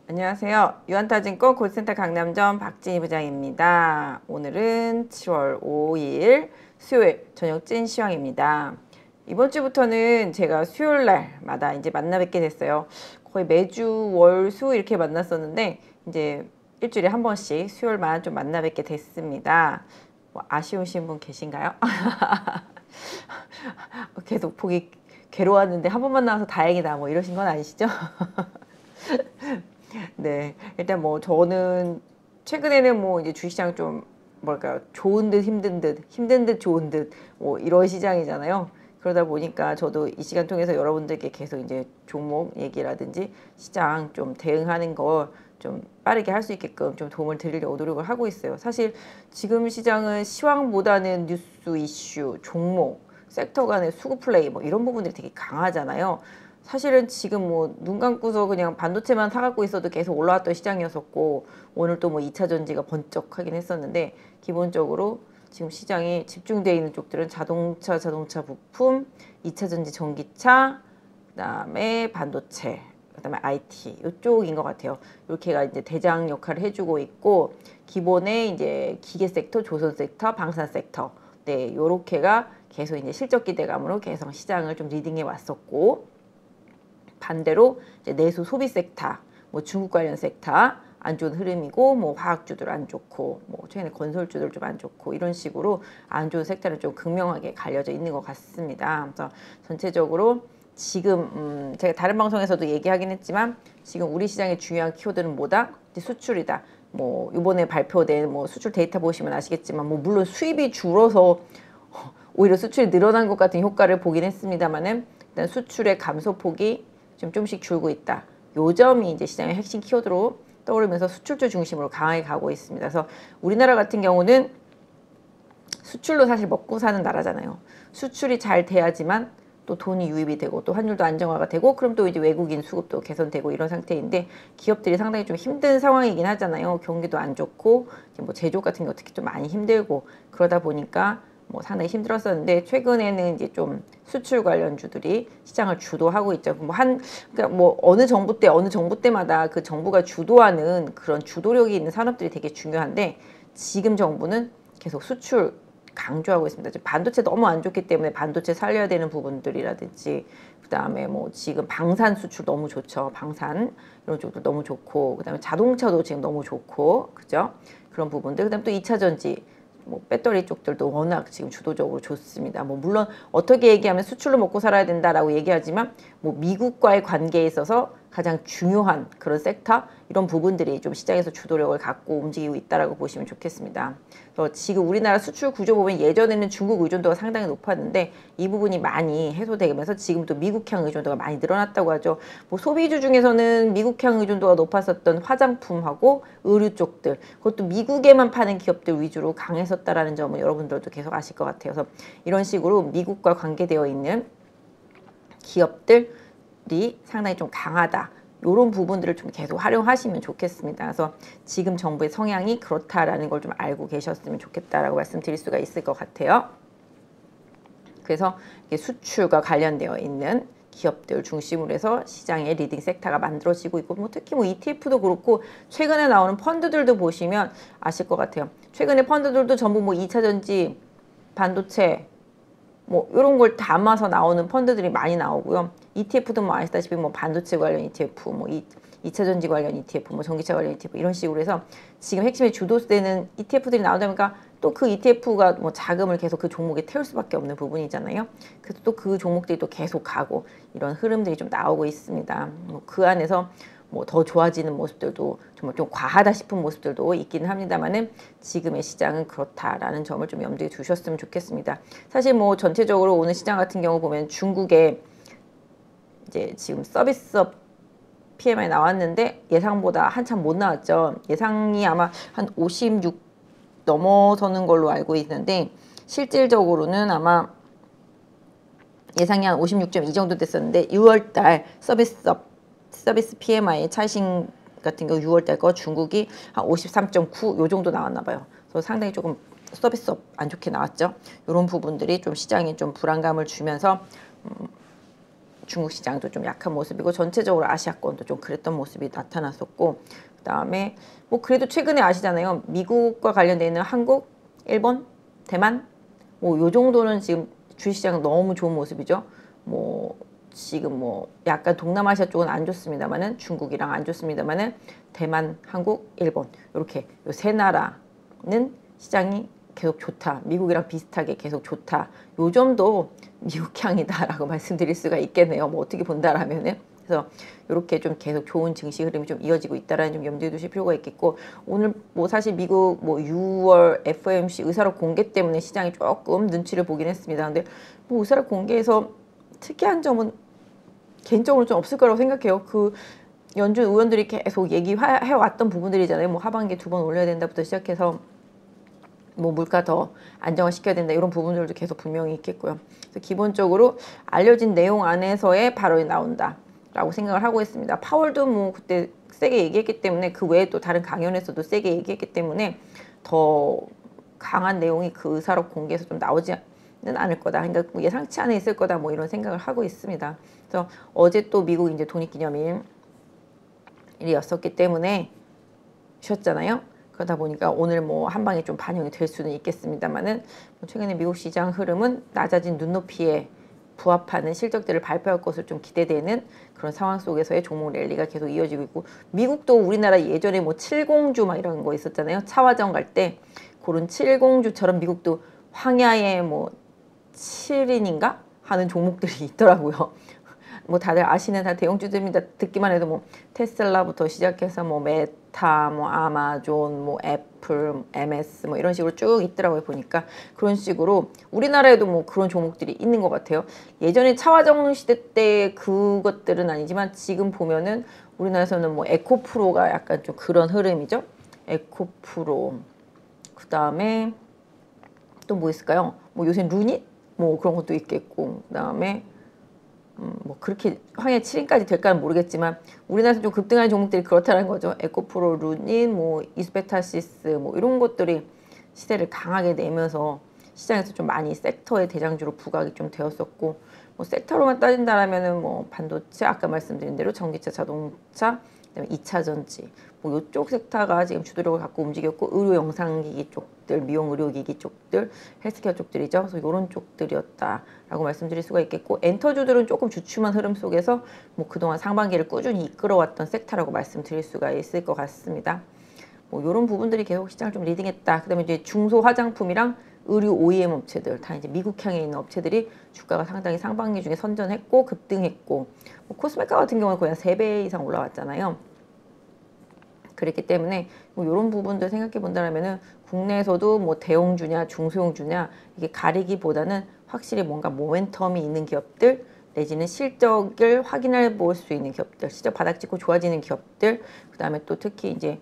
안녕하세요. 유한타증권 콜센터 강남점 박진희 부장입니다. 오늘은 7월 5일 수요일 저녁 찐 시황입니다. 이번 주부터는 제가 수요일 날마다 이제 만나 뵙게 됐어요. 거의 매주 월, 수 이렇게 만났었는데 이제 일주일에 한 번씩 수요일만 좀 만나 뵙게 됐습니다. 뭐 아쉬우신 분 계신가요? 계속 보기 괴로웠는데 한 번만 나와서 다행이다 뭐 이러신 건 아니시죠? 네, 일단 뭐 저는 최근에는 뭐 이제 주식시장 좀 뭐랄까요, 좋은 듯 힘든 듯 힘든 듯 좋은 듯 뭐 이런 시장이잖아요. 그러다 보니까 저도 이 시간 통해서 여러분들께 계속 이제 종목 얘기라든지 시장 좀 대응하는 걸 좀 빠르게 할 수 있게끔 좀 도움을 드리려고 노력을 하고 있어요. 사실 지금 시장은 시황보다는 뉴스 이슈, 종목, 섹터 간의 수급 플레이 뭐 이런 부분들이 되게 강하잖아요. 사실은 지금 뭐 눈 감고서 그냥 반도체만 사갖고 있어도 계속 올라왔던 시장이었었고, 오늘 또 뭐 2차 전지가 번쩍하긴 했었는데, 기본적으로 지금 시장이 집중되어 있는 쪽들은 자동차 부품, 2차 전지 전기차, 그다음에 반도체, 그다음에 IT 이쪽인 것 같아요. 이렇게가 이제 대장 역할을 해주고 있고, 기본에 이제 기계 섹터, 조선 섹터, 방산 섹터, 네, 요렇게가 계속 이제 실적 기대감으로 계속 시장을 좀 리딩해 왔었고, 반대로 이제 내수 소비 섹터, 뭐 중국 관련 섹터 안 좋은 흐름이고, 뭐 화학주들 안 좋고, 뭐 최근에 건설주들 좀 안 좋고, 이런 식으로 안 좋은 섹터는 좀 극명하게 갈려져 있는 것 같습니다. 그래서 전체적으로 지금 제가 다른 방송에서도 얘기하긴 했지만, 지금 우리 시장의 중요한 키워드는 뭐다? 이제 수출이다. 뭐 이번에 발표된 뭐 수출 데이터 보시면 아시겠지만, 뭐 물론 수입이 줄어서 오히려 수출이 늘어난 것 같은 효과를 보긴 했습니다만은, 일단 수출의 감소폭이 좀 좀씩 줄고 있다. 요 점이 이제 시장의 핵심 키워드로 떠오르면서 수출주 중심으로 강하게 가고 있습니다. 그래서 우리나라 같은 경우는 수출로 사실 먹고 사는 나라잖아요. 수출이 잘 돼야지만 또 돈이 유입이 되고, 또 환율도 안정화가 되고, 그럼 또 이제 외국인 수급도 개선되고, 이런 상태인데, 기업들이 상당히 좀 힘든 상황이긴 하잖아요. 경기도 안 좋고, 이제 뭐 제조 같은 게 특히 좀 많이 힘들고, 그러다 보니까 뭐 상당히 힘들었었는데, 최근에는 이제 좀 수출 관련주들이 시장을 주도하고 있죠. 그러니까 뭐 어느 정부 때마다 그 정부가 주도하는 그런 주도력이 있는 산업들이 되게 중요한데, 지금 정부는 계속 수출 강조하고 있습니다. 반도체 너무 안 좋기 때문에 반도체 살려야 되는 부분들이라든지, 그다음에 뭐 지금 방산 수출 너무 좋죠. 방산 이런 쪽도 너무 좋고, 그다음에 자동차도 지금 너무 좋고, 그죠? 그런 부분들. 그다음에 또 2차 전지, 뭐 배터리 쪽들도 워낙 지금 주도적으로 좋습니다. 뭐 물론 어떻게 얘기하면 수출로 먹고 살아야 된다라고 얘기하지만, 뭐 미국과의 관계에 있어서 가장 중요한 그런 섹터, 이런 부분들이 좀 시장에서 주도력을 갖고 움직이고 있다라고 보시면 좋겠습니다. 그래서 지금 우리나라 수출 구조 보면, 예전에는 중국 의존도가 상당히 높았는데 이 부분이 많이 해소되면서 지금 또 미국향 의존도가 많이 늘어났다고 하죠. 뭐 소비주 중에서는 미국향 의존도가 높았었던 화장품하고 의류 쪽들, 그것도 미국에만 파는 기업들 위주로 강했었다라는 점은 여러분들도 계속 아실 것 같아요. 그래서 이런 식으로 미국과 관계되어 있는 기업들이 상당히 좀 강하다. 이런 부분들을 좀 계속 활용하시면 좋겠습니다. 그래서 지금 정부의 성향이 그렇다라는 걸 좀 알고 계셨으면 좋겠다라고 말씀드릴 수가 있을 것 같아요. 그래서 수출과 관련되어 있는 기업들 중심으로 해서 시장의 리딩 섹터가 만들어지고 있고, 뭐 특히 뭐 ETF도 그렇고, 최근에 나오는 펀드들도 보시면 아실 것 같아요. 최근에 펀드들도 전부 뭐 2차 전지, 반도체, 뭐 이런 걸 담아서 나오는 펀드들이 많이 나오고요. ETF도 뭐 아시다시피 뭐 반도체 관련 ETF, 뭐 2차 전지 관련 ETF, 뭐 전기차 관련 ETF, 이런 식으로 해서 지금 핵심에 주도되는 ETF들이 나오다 보니까, 또 그 ETF가 뭐 자금을 계속 그 종목에 태울 수밖에 없는 부분이잖아요. 그래서 또 그 종목들이 또 계속 가고, 이런 흐름들이 좀 나오고 있습니다. 뭐 그 안에서 뭐 더 좋아지는 모습들도 정말 좀 과하다 싶은 모습들도 있기는 합니다만은, 지금의 시장은 그렇다라는 점을 좀 염두에 두셨으면 좋겠습니다. 사실 뭐 전체적으로 오늘 시장 같은 경우 보면, 중국의 이제 지금 서비스업 PMI 나왔는데 예상보다 한참 못 나왔죠. 예상이 아마 한 56 넘어서는 걸로 알고 있는데, 실질적으로는 아마 예상이 한 56.2 정도 됐었는데, 6월달 서비스 PMI 차이싱 같은 경우 6월달 거 중국이 한 53.9 요 정도 나왔나 봐요. 그래서 상당히 조금 서비스업 안 좋게 나왔죠. 이런 부분들이 좀 시장에 좀 불안감을 주면서 중국 시장도 좀 약한 모습이고 전체적으로 아시아권도 좀 그랬던 모습이 나타났었고 그다음에 뭐 그래도 최근에 아시잖아요. 미국과 관련돼 있는 한국, 일본, 대만 뭐 요 정도는 지금 주식시장은 너무 좋은 모습이죠. 뭐 지금 뭐 약간 동남아시아 쪽은 안 좋습니다만은 중국이랑 안 좋습니다만은 대만, 한국, 일본 이렇게 요 세 나라는 시장이 계속 좋다. 미국이랑 비슷하게 계속 좋다. 요 점도 미국향이다라고 말씀드릴 수가 있겠네요. 뭐 어떻게 본다라면은. 그래서 이렇게 좀 계속 좋은 증시 흐름이 좀 이어지고 있다라는 좀 염두에 두실 필요가 있겠고 오늘 뭐 사실 미국 뭐 6월 FOMC 의사록 공개 때문에 시장이 조금 눈치를 보긴 했습니다. 근데 뭐 의사록 공개에서 특이한 점은 개인적으로 좀 없을 거라고 생각해요. 그 연준 의원들이 계속 얘기해왔던 부분들이잖아요. 뭐 하반기에 2번 올려야 된다부터 시작해서 뭐 물가 더 안정화시켜야 된다 이런 부분들도 계속 분명히 있겠고요. 그래서 기본적으로 알려진 내용 안에서의 발언이 나온다 라고 생각을 하고 있습니다. 파월도 뭐 그때 세게 얘기했기 때문에 그 외에 또 다른 강연에서도 세게 얘기했기 때문에 더 강한 내용이 그 의사록 공개에서 좀 나오지는 않을 거다. 그러니까 뭐 예상치 안에 있을 거다 뭐 이런 생각을 하고 있습니다. 그래서 어제 또 미국 이제 독립기념일이었었기 때문에 쉬었잖아요. 그러다 보니까 오늘 뭐 한 방에 좀 반영이 될 수는 있겠습니다만은 최근에 미국 시장 흐름은 낮아진 눈높이에 부합하는 실적들을 발표할 것을 좀 기대되는 그런 상황 속에서의 종목 랠리가 계속 이어지고 있고 미국도 우리나라 예전에 뭐 70주 막 이런 거 있었잖아요. 차화정 갈 때 그런 70주처럼 미국도 황야의 뭐 7인인가 하는 종목들이 있더라고요. 뭐 다들 아시는 다 대형주들입니다. 듣기만 해도 뭐 테슬라부터 시작해서 뭐 메타, 뭐 아마존, 뭐 애플, MS 뭐 이런 식으로 쭉 있더라고요. 보니까 그런 식으로 우리나라에도 뭐 그런 종목들이 있는 것 같아요. 예전에 차화정 시대 때 그것들은 아니지만 지금 보면은 우리나라에서는 뭐 에코프로가 약간 좀 그런 흐름이죠. 에코프로 그 다음에 또 뭐 있을까요? 뭐 요새 루닛 뭐 그런 것도 있겠고 그 다음에 뭐 그렇게 황해 7인까지 될까는 모르겠지만 우리나라에서 좀 급등하는 종목들이 그렇다는 거죠. 에코프로, 루닛, 뭐 이스페타시스 뭐 이런 것들이 시세를 강하게 내면서 시장에서 좀 많이 섹터의 대장주로 부각이 좀 되었었고 뭐 섹터로만 따진다라면은 뭐 반도체 아까 말씀드린 대로 전기차, 자동차, 그다음에 2차 전지 뭐 이쪽 섹터가 지금 주도력을 갖고 움직였고 의료 영상기기 쪽들, 미용 의료기기 쪽들, 헬스케어 쪽들이죠. 그래서 이런 쪽들이었다라고 말씀드릴 수가 있겠고 엔터주들은 조금 주춤한 흐름 속에서 뭐 그동안 상반기를 꾸준히 이끌어왔던 섹터라고 말씀드릴 수가 있을 것 같습니다. 뭐 이런 부분들이 계속 시장을 좀 리딩했다. 그다음에 이제 중소 화장품이랑 의류 OEM 업체들 다 이제 미국향에 있는 업체들이 주가가 상당히 상반기 중에 선전했고 급등했고 뭐 코스메카 같은 경우는 거의 한 3배 이상 올라왔잖아요. 그렇기 때문에 뭐 이런 부분들 생각해 본다면은 국내에서도 뭐 대형주냐 중소형주냐 이게 가리기보다는 확실히 뭔가 모멘텀이 있는 기업들 내지는 실적을 확인해 볼 수 있는 기업들, 실적 바닥 찍고 좋아지는 기업들, 그 다음에 또 특히 이제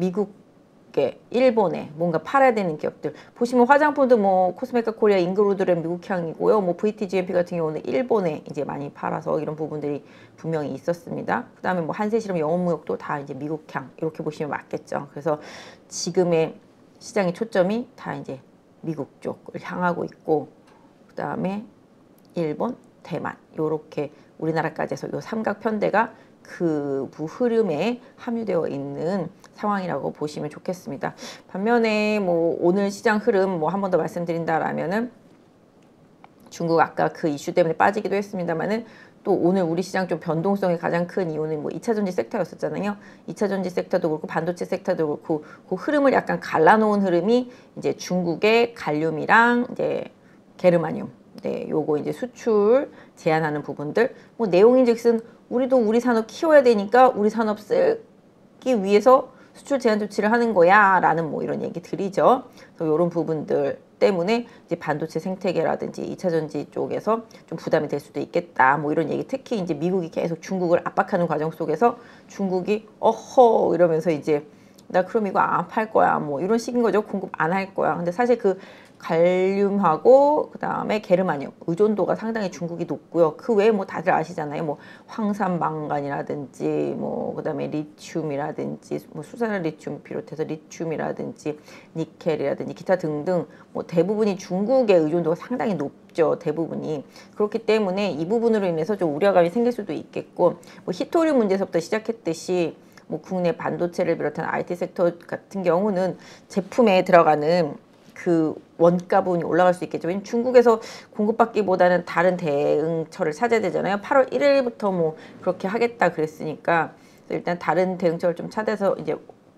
미국계, 일본에 뭔가 팔아야 되는 기업들. 보시면 화장품도 뭐 코스메카 코리아, 잉그로드는 미국향이고요. 뭐 VTGMP 같은 경우는 일본에 이제 많이 팔아서 이런 부분들이 분명히 있었습니다. 그 다음에 뭐 한세실험, 영업무역도 다 이제 미국향 이렇게 보시면 맞겠죠. 그래서 지금의 시장의 초점이 다 이제 미국 쪽을 향하고 있고, 그 다음에 일본, 대만 요렇게 우리나라까지 해서 요 삼각편대가 그 흐름에 함유되어 있는 상황이라고 보시면 좋겠습니다. 반면에 뭐 오늘 시장 흐름 뭐 한 번 더 말씀드린다라면은 중국 아까 그 이슈 때문에 빠지기도 했습니다만은 또 오늘 우리 시장 좀 변동성이 가장 큰 이유는 뭐 2차 전지 섹터였었잖아요. 2차 전지 섹터도 그렇고 반도체 섹터도 그렇고 그 흐름을 약간 갈라놓은 흐름이 이제 중국의 갈륨이랑 이제 게르마늄 네, 요거 이제 수출 제한하는 부분들 뭐 내용인즉슨 우리도 우리 산업 키워야 되니까 우리 산업 쓰기 위해서 수출 제한 조치를 하는 거야 라는 뭐 이런 얘기들이죠. 그래서 이런 부분들 때문에 이제 반도체 생태계라든지 2차 전지 쪽에서 좀 부담이 될 수도 있겠다 뭐 이런 얘기. 특히 이제 미국이 계속 중국을 압박하는 과정 속에서 중국이 어허 이러면서 이제 나 그럼 이거 안 팔 거야 뭐 이런 식인 거죠. 공급 안 할 거야. 근데 사실 그 갈륨하고 그다음에 게르마늄 의존도가 상당히 중국이 높고요. 그 외에 뭐 다들 아시잖아요. 뭐 황산 망간이라든지 뭐 그다음에 리튬이라든지 뭐 수산화 리튬 비롯해서 리튬이라든지 니켈이라든지 기타 등등 뭐 대부분이 중국의 의존도가 상당히 높죠. 대부분이. 그렇기 때문에 이 부분으로 인해서 좀 우려감이 생길 수도 있겠고 뭐 히토류 문제에서부터 시작했듯이 뭐 국내 반도체를 비롯한 IT 섹터 같은 경우는 제품에 들어가는 그 원가 부분이 올라갈 수 있겠죠. 왜냐면 중국에서 공급받기보다는 다른 대응처를 찾아야 되잖아요. 8월 1일부터 뭐 그렇게 하겠다 그랬으니까 일단 다른 대응처를 좀 찾아서 이제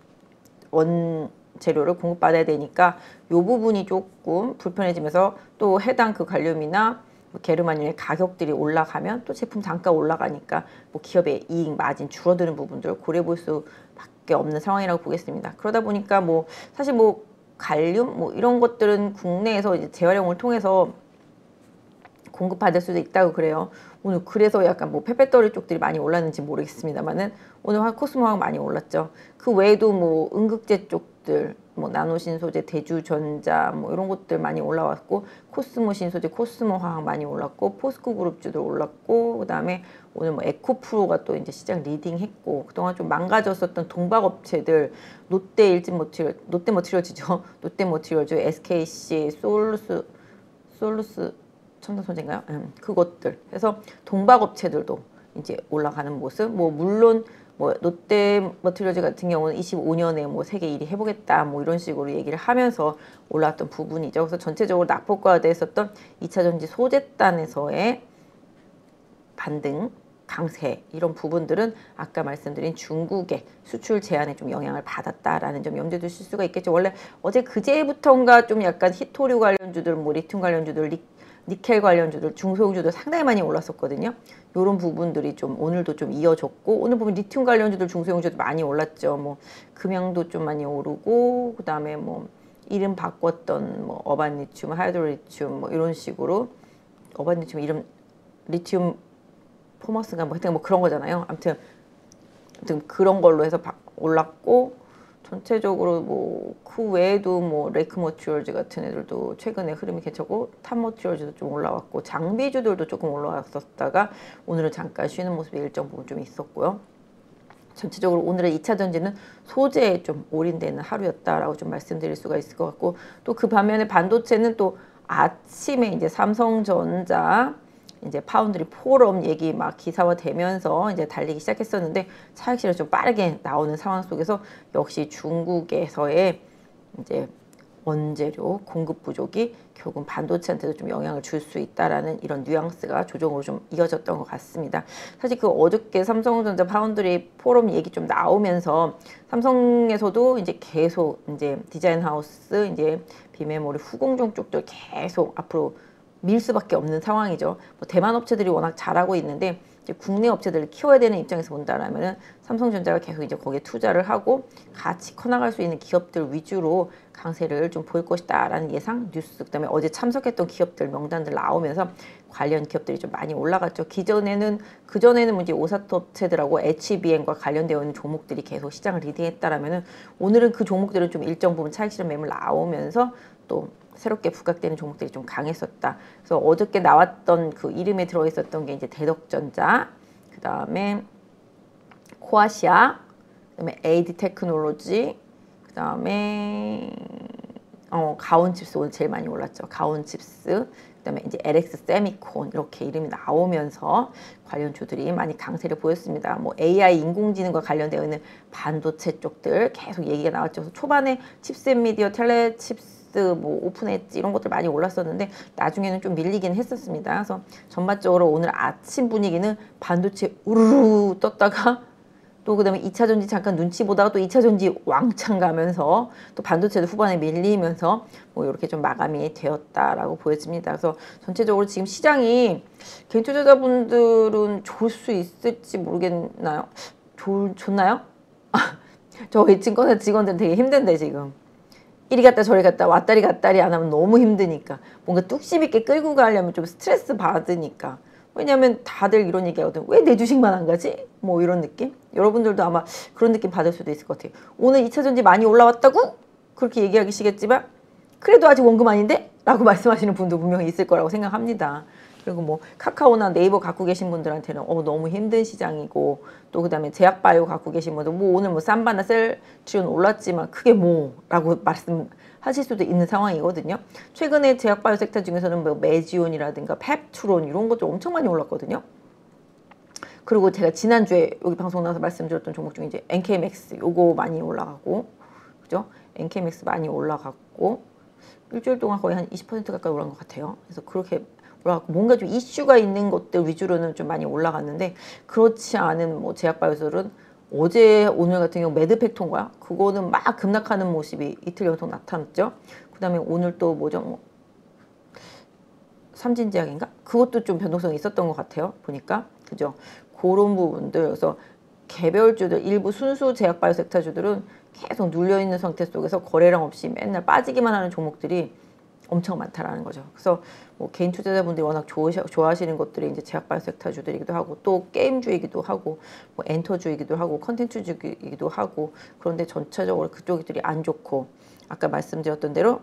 원재료를 공급받아야 되니까 요 부분이 조금 불편해지면서 또 해당 그 관료이나 뭐 게르마늄의 가격들이 올라가면 또 제품 단가 올라가니까 뭐 기업의 이익 마진 줄어드는 부분들을 고려해 볼 수밖에 없는 상황이라고 보겠습니다. 그러다 보니까 뭐 사실 뭐 갈륨 뭐 이런 것들은 국내에서 이제 재활용을 통해서 공급받을 수도 있다고 그래요. 오늘 그래서 약간 뭐 페페토리 쪽들이 많이 올랐는지 모르겠습니다만은 오늘 코스모 화학 많이 올랐죠. 그 외에도 뭐 음극재 쪽들 뭐 나노신소재, 대주전자 뭐 이런 것들 많이 올라왔고 코스모 신소재, 코스모 화학 많이 올랐고 포스코 그룹주도 올랐고 그다음에 오늘 뭐 에코프로가 또 이제 시장 리딩했고 그동안 좀 망가졌었던 동박업체들 롯데 일진머티리얼, 롯데머티리얼즈죠. 롯데머티리얼즈, SKC, 솔루스 첨단소재인가요? 그것들. 그래서 동박업체들도 이제 올라가는 모습. 뭐 물론 뭐 롯데머티리얼즈 같은 경우는 25년에 뭐 세계 1위 해보겠다 뭐 이런 식으로 얘기를 하면서 올라왔던 부분이죠. 그래서 전체적으로 낙폭과대했었던 2차전지 소재단에서의 반등, 강세 이런 부분들은 아까 말씀드린 중국의 수출 제한에 좀 영향을 받았다라는 점 염두에 두실 수가 있겠죠. 원래 어제 그제부터인가 좀 약간 히토류 관련주들, 뭐 리튬 관련주들, 니켈 관련주들, 중소형주들 상당히 많이 올랐었거든요. 이런 부분들이 좀 오늘도 좀 이어졌고 오늘 보면 리튬 관련주들, 중소형주들 많이 올랐죠. 뭐 금양도 좀 많이 오르고 그다음에 뭐 이름 바꿨던 뭐 어반리튬, 하이드로리튬 뭐 이런 식으로 어반리튬 이름 리튬 포머스가 뭐 하여튼 뭐 그런 거잖아요. 아무튼 그런 걸로 해서 올랐고 전체적으로 뭐 그 외에도 뭐 레이크 머티리얼즈 같은 애들도 최근에 흐름이 괜찮고 탑 머티리얼즈도 좀 올라왔고 장비주들도 조금 올라왔었다가 오늘은 잠깐 쉬는 모습이 일정 부분 좀 있었고요. 전체적으로 오늘의 2차 전지는 소재에 좀 올인되는 하루였다라고 좀 말씀드릴 수가 있을 것 같고 또 그 반면에 반도체는 또 아침에 이제 삼성전자 이제 파운드리 포럼 얘기 막 기사화되면서 이제 달리기 시작했었는데 차익실은 좀 빠르게 나오는 상황 속에서 역시 중국에서의 이제 원재료 공급 부족이 결국 반도체한테도 좀 영향을 줄 수 있다라는 이런 뉘앙스가 조정으로 좀 이어졌던 것 같습니다. 사실 그 어저께 삼성전자 파운드리 포럼 얘기 좀 나오면서 삼성에서도 이제 계속 이제 디자인 하우스 이제 비메모리 후공정 쪽들 계속 앞으로 밀 수밖에 없는 상황이죠. 뭐 대만 업체들이 워낙 잘하고 있는데 이제 국내 업체들을 키워야 되는 입장에서 본다라면은 삼성전자가 계속 이제 거기에 투자를 하고 같이 커나갈 수 있는 기업들 위주로 강세를 좀 보일 것이다라는 예상 뉴스 그다음에 어제 참석했던 기업들 명단들 나오면서 관련 기업들이 좀 많이 올라갔죠. 그전에는 이제 오사토 업체들하고 HBM과 관련되어 있는 종목들이 계속 시장을 리딩했다라면은 오늘은 그 종목들은 좀 일정 부분 차익 실현 매물 나오면서 또 새롭게 부각되는 종목들이 좀 강했었다. 그래서 어저께 나왔던 그 이름에 들어있었던 게 이제 대덕전자, 그 다음에 코아시아, 그 다음에 AD 테크놀로지, 그 다음에 가온칩스 오늘 제일 많이 올랐죠. 가온칩스, 그 다음에 이제 LX 세미콘 이렇게 이름이 나오면서 관련주들이 많이 강세를 보였습니다. 뭐 AI 인공지능과 관련되어 있는 반도체 쪽들 계속 얘기가 나왔죠. 그래서 초반에 칩셋 미디어, 텔레칩스 뭐 오픈 엣지 이런 것들 많이 올랐었는데 나중에는 좀 밀리긴 했었습니다. 그래서 전반적으로 오늘 아침 분위기는 반도체 우르르 떴다가 또 그다음에 2차 전지 잠깐 눈치 보다가 또 2차 전지 왕창 가면서 또 반도체도 후반에 밀리면서 뭐 이렇게 좀 마감이 되었다라고 보여집니다. 그래서 전체적으로 지금 시장이 개인 투자자분들은 좋을 수 있을지 모르겠나요? 좋나요? 저희 증권사 직원들은 되게 힘든데 지금. 이리 갔다 저리 갔다 왔다리 갔다리 안 하면 너무 힘드니까 뭔가 뚝심 있게 끌고 가려면 좀 스트레스 받으니까 왜냐면 다들 이런 얘기 하거든. 왜 내 주식만 안 가지? 뭐 이런 느낌? 여러분들도 아마 그런 느낌 받을 수도 있을 것 같아요. 오늘 2차 전지 많이 올라왔다고? 그렇게 얘기하시겠지만 그래도 아직 원금 아닌데? 라고 말씀하시는 분도 분명히 있을 거라고 생각합니다. 그리고 뭐 카카오나 네이버 갖고 계신 분들한테는 너무 힘든 시장이고, 또 그다음에 제약바이오 갖고 계신 분들 뭐 오늘 뭐 삼바나 셀트리온 올랐지만 그게 뭐라고 말씀하실 수도 있는 상황이거든요. 최근에 제약바이오 섹터 중에서는 뭐 메지온이라든가 펩투론 이런 것들 엄청 많이 올랐거든요. 그리고 제가 지난주에 여기 방송 나와서 말씀드렸던 종목 중에 이제 NK맥스 요거 많이 올라가고, 그죠? NK맥스 많이 올라갔고, 일주일 동안 거의 한 20% 가까이 올라간 것 같아요. 그래서 그렇게 올라갔고, 뭔가 좀 이슈가 있는 것들 위주로는 좀 많이 올라갔는데, 그렇지 않은 뭐 제약바이오들은 어제 오늘 같은 경우 매드팩토인가요? 그거는 막 급락하는 모습이 이틀 연속 나타났죠. 그 다음에 오늘 또 뭐죠? 뭐 삼진제약인가? 그것도 좀 변동성이 있었던 것 같아요. 보니까. 그죠? 그런 부분들. 그래서 개별주들, 일부 순수 제약바이오 섹터주들은 계속 눌려있는 상태 속에서 거래량 없이 맨날 빠지기만 하는 종목들이 엄청 많다라는 거죠. 그래서 뭐 개인 투자자분들이 워낙 좋아하시는 것들이 이제 제약바이오 섹터주들이기도 하고, 또 게임주이기도 하고, 뭐 엔터주이기도 하고, 컨텐츠주이기도 하고, 그런데 전체적으로 그쪽들이 안 좋고, 아까 말씀드렸던 대로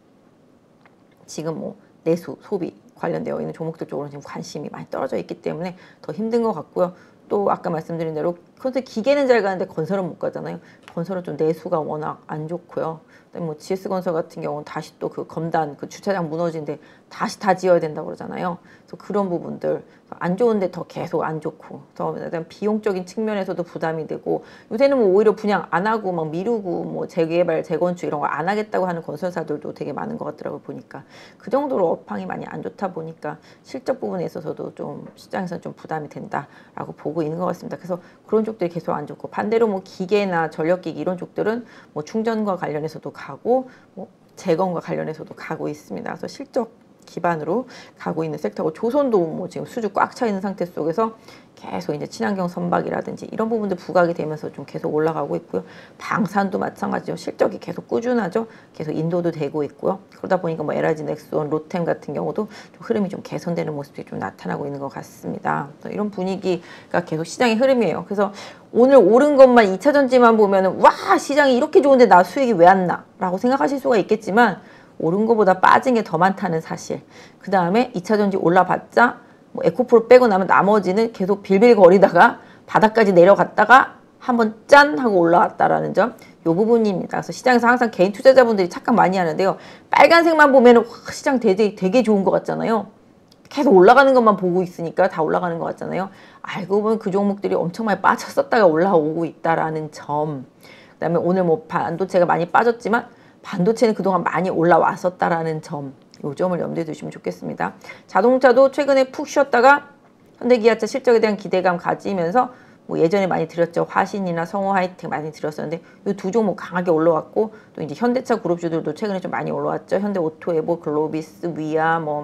지금 뭐 내수, 소비 관련되어 있는 종목들 쪽으로 지금 관심이 많이 떨어져 있기 때문에 더 힘든 것 같고요. 또 아까 말씀드린 대로 컨셉 기계는 잘 가는데 건설은 못 가잖아요. 건설은 좀 내수가 워낙 안 좋고요. 그다음에 뭐 GS건설 같은 경우는 다시 또 그 검단 그 주차장 무너진데 다시 다 지어야 된다고 그러잖아요. 그래서 그런 부분들 안 좋은데 더 계속 안 좋고, 더 비용적인 측면에서도 부담이 되고, 요새는 뭐 오히려 분양 안 하고 막 미루고 뭐 재개발, 재건축 이런 거 안 하겠다고 하는 건설사들도 되게 많은 것 같더라고요. 보니까 그 정도로 업황이 많이 안 좋다 보니까 실적 부분에 있어서도 좀 시장에서는 좀 부담이 된다라고 보고 있는 것 같습니다. 그래서 그런 쪽들이 계속 안 좋고, 반대로 뭐 기계나 전력기기 이런 쪽들은 뭐 충전과 관련해서도 가고, 뭐 재건과 관련해서도 가고 있습니다. 그래서 실적 기반으로 가고 있는 섹터고, 조선도 뭐 지금 수주 꽉 차 있는 상태 속에서 계속 이제 친환경 선박이라든지 이런 부분들 부각이 되면서 좀 계속 올라가고 있고요. 방산도 마찬가지죠. 실적이 계속 꾸준하죠. 계속 인도도 되고 있고요. 그러다 보니까 뭐 LIG 넥스원, 로템 같은 경우도 좀 흐름이 좀 개선되는 모습이 좀 나타나고 있는 것 같습니다. 이런 분위기가 계속 시장의 흐름이에요. 그래서 오늘 오른 것만 2차전지만 보면은 와, 시장이 이렇게 좋은데 나 수익이 왜 안 나? 라고 생각하실 수가 있겠지만, 오른 것보다 빠진 게 더 많다는 사실. 그 다음에 2차전지 올라봤자 뭐 에코프로 빼고 나면 나머지는 계속 빌빌거리다가 바닥까지 내려갔다가 한번 짠 하고 올라왔다라는 점, 요 부분입니다. 그래서 시장에서 항상 개인 투자자분들이 착각 많이 하는데요. 빨간색만 보면 시장 되게 좋은 것 같잖아요. 계속 올라가는 것만 보고 있으니까 다 올라가는 것 같잖아요. 알고 보면 그 종목들이 엄청 많이 빠졌었다가 올라오고 있다라는 점. 그 다음에 오늘 뭐 반도체가 많이 빠졌지만 반도체는 그동안 많이 올라왔었다라는 점, 요 점을 염두에 두시면 좋겠습니다. 자동차도 최근에 푹 쉬었다가 현대기아차 실적에 대한 기대감 가지면서 뭐 예전에 많이 들었죠. 화신이나 성호 하이텍 많이 들었었는데 이 두 종목 강하게 올라왔고, 또 이제 현대차 그룹주들도 최근에 좀 많이 올라왔죠. 현대오토에보, 글로비스, 위아, 뭐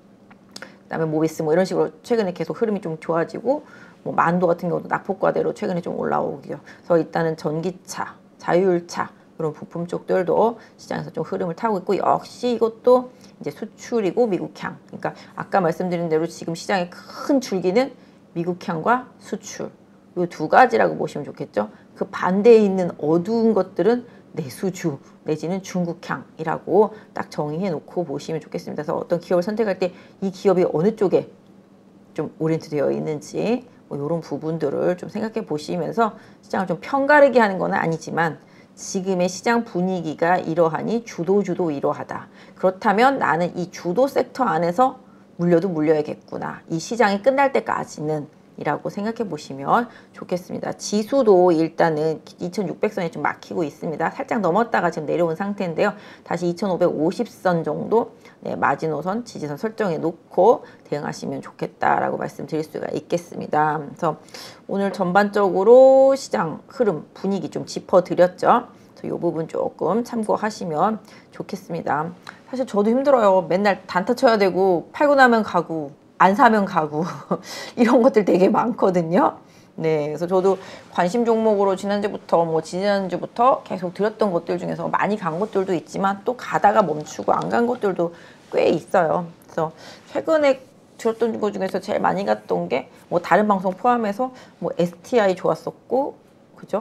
그다음에 모비스 뭐 이런 식으로 최근에 계속 흐름이 좀 좋아지고, 뭐 만도 같은 경우도 낙폭과대로 최근에 좀 올라오고요. 그래서 일단은 전기차, 자율차 그런 부품 쪽들도 시장에서 좀 흐름을 타고 있고, 역시 이것도 이제 수출이고 미국향. 그러니까 아까 말씀드린 대로 지금 시장의 큰 줄기는 미국향과 수출. 이 두 가지라고 보시면 좋겠죠. 그 반대에 있는 어두운 것들은 내수주 내지는 중국향이라고 딱 정의해 놓고 보시면 좋겠습니다. 그래서 어떤 기업을 선택할 때 이 기업이 어느 쪽에 좀 오리엔트 되어 있는지 뭐 이런 부분들을 좀 생각해 보시면서 시장을 좀 편가르게 하는 건 아니지만, 지금의 시장 분위기가 이러하니 주도 이러하다. 그렇다면 나는 이 주도 섹터 안에서 물려도 물려야겠구나. 이 시장이 끝날 때까지는 이라고 생각해 보시면 좋겠습니다. 지수도 일단은 2600선에 좀 막히고 있습니다. 살짝 넘었다가 지금 내려온 상태인데요. 다시 2550선 정도 마지노선, 지지선 설정해 놓고 대응하시면 좋겠다라고 말씀드릴 수가 있겠습니다. 그래서 오늘 전반적으로 시장 흐름 분위기 좀 짚어드렸죠. 그래서 이 부분 조금 참고하시면 좋겠습니다. 사실 저도 힘들어요. 맨날 단타 쳐야 되고, 팔고 나면 가고 안 사면 가고 이런 것들 되게 많거든요. 네, 그래서 저도 관심 종목으로 지난주부터 뭐 지난주부터 계속 들었던 것들 중에서 많이 간 것들도 있지만, 또 가다가 멈추고 안 간 것들도 꽤 있어요. 그래서 최근에 들었던 것 중에서 제일 많이 갔던 게 뭐 다른 방송 포함해서 뭐 STI 좋았었고, 그죠?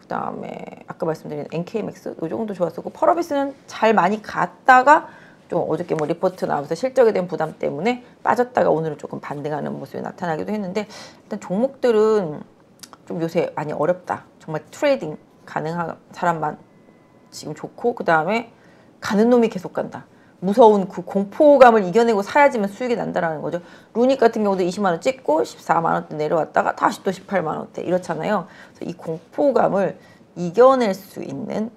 그 다음에 아까 말씀드린 NKMX 이 정도 좋았었고, 펄어비스는 잘 많이 갔다가 좀 어저께 뭐 리포트 나오면서 실적에 대한 부담 때문에 빠졌다가 오늘은 조금 반등하는 모습이 나타나기도 했는데, 일단 종목들은 좀 요새 많이 어렵다. 정말 트레이딩 가능한 사람만 지금 좋고, 그 다음에 가는 놈이 계속 간다. 무서운 그 공포감을 이겨내고 사야지만 수익이 난다라는 거죠. 루닉 같은 경우도 20만 원 찍고 14만 원대 내려왔다가 다시 또 18만 원대 이렇잖아요. 그래서 이 공포감을 이겨낼 수 있는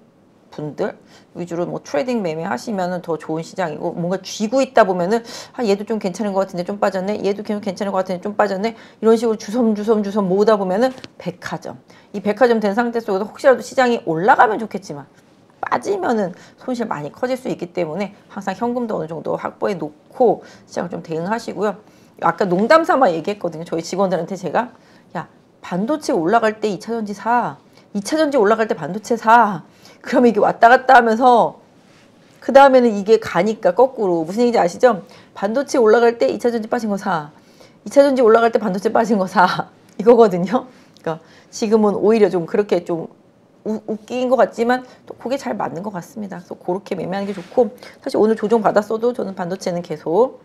분들 위주로 뭐 트레이딩 매매 하시면은 더 좋은 시장이고, 뭔가 쥐고 있다 보면은 아 얘도 좀 괜찮은 것 같은데 좀 빠졌네, 얘도 괜찮은 것 같은데 좀 빠졌네, 이런 식으로 주섬 모으다 보면은 백화점, 이 백화점 된 상태 속에서 혹시라도 시장이 올라가면 좋겠지만 빠지면은 손실 많이 커질 수 있기 때문에 항상 현금도 어느 정도 확보해 놓고 시장을 좀 대응하시고요. 아까 농담 삼아 얘기했거든요. 저희 직원들한테 제가, 야 반도체 올라갈 때 2차전지 사, 2차전지 올라갈 때 반도체 사. 그러면 이게 왔다 갔다 하면서 그 다음에는 이게 가니까 거꾸로, 무슨 얘기인지 아시죠? 반도체 올라갈 때 2차전지 빠진 거 사, 2차전지 올라갈 때 반도체 빠진 거 사, 이거거든요. 그러니까 지금은 오히려 좀 그렇게 좀 웃긴 것 같지만 또 그게 잘 맞는 것 같습니다. 그래서 그렇게 매매하는 게 좋고, 사실 오늘 조정 받았어도 저는 반도체는 계속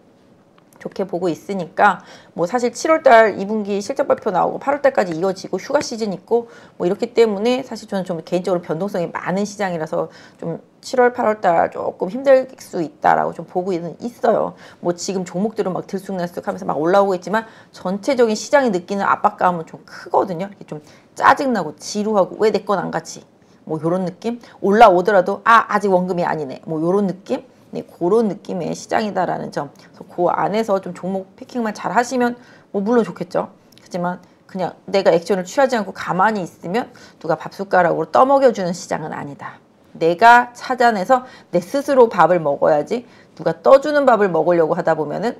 좋게 보고 있으니까, 뭐 사실 7월달 2분기 실적 발표 나오고 8월달까지 이어지고 휴가 시즌 있고 뭐 이렇기 때문에 사실 저는 좀 개인적으로 변동성이 많은 시장이라서 좀 7월 8월달 조금 힘들 수 있다라고 좀 보고 있어요. 뭐 지금 종목들은 막 들쑥날쑥하면서 막 올라오고 있지만 전체적인 시장이 느끼는 압박감은 좀 크거든요. 이렇게 좀 짜증나고 지루하고 왜 내 건 안 가지, 뭐 요런 느낌. 올라오더라도 아직 원금이 아니네, 뭐 요런 느낌. 네, 그런 느낌의 시장이다라는 점. 그래서 그 안에서 좀 종목 피킹만 잘 하시면 뭐 물론 좋겠죠. 하지만 그냥 내가 액션을 취하지 않고 가만히 있으면 누가 밥숟가락으로 떠먹여주는 시장은 아니다. 내가 찾아내서 내 스스로 밥을 먹어야지, 누가 떠주는 밥을 먹으려고 하다 보면은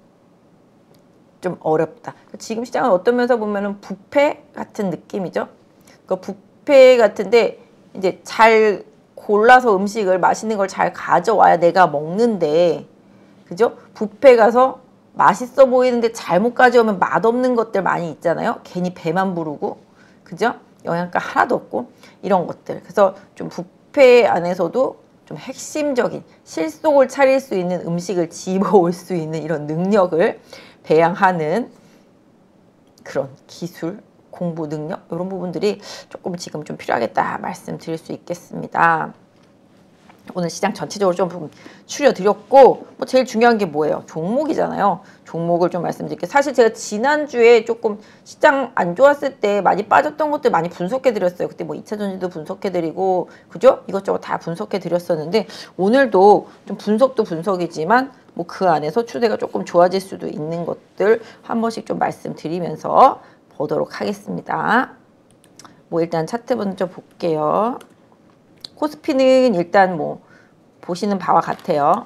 좀 어렵다. 지금 시장은 어떤 면에서 보면은 뷔페 같은 느낌이죠. 그 뷔페 같은데 이제 잘 골라서 음식을, 맛있는 걸 잘 가져와야 내가 먹는데, 그죠? 뷔페 가서 맛있어 보이는데 잘못 가져오면 맛없는 것들 많이 있잖아요. 괜히 배만 부르고, 그죠? 영양가 하나도 없고 이런 것들. 그래서 좀 뷔페 안에서도 좀 핵심적인 실속을 차릴 수 있는 음식을 집어올 수 있는 이런 능력을 배양하는 그런 기술, 공부 능력, 이런 부분들이 조금 지금 좀 필요하겠다 말씀드릴 수 있겠습니다. 오늘 시장 전체적으로 좀 추려드렸고, 뭐 제일 중요한 게 뭐예요? 종목이잖아요. 종목을 좀 말씀드릴게요. 사실 제가 지난주에 조금 시장 안 좋았을 때 많이 빠졌던 것들 많이 분석해드렸어요. 그때 뭐 2차전지도 분석해드리고, 그죠? 이것저것 다 분석해드렸었는데, 오늘도 좀 분석도 분석이지만 뭐 그 안에서 추세가 조금 좋아질 수도 있는 것들 한 번씩 좀 말씀드리면서 보도록 하겠습니다. 뭐 일단 차트 먼저 볼게요. 코스피는 일단 뭐 보시는 바와 같아요.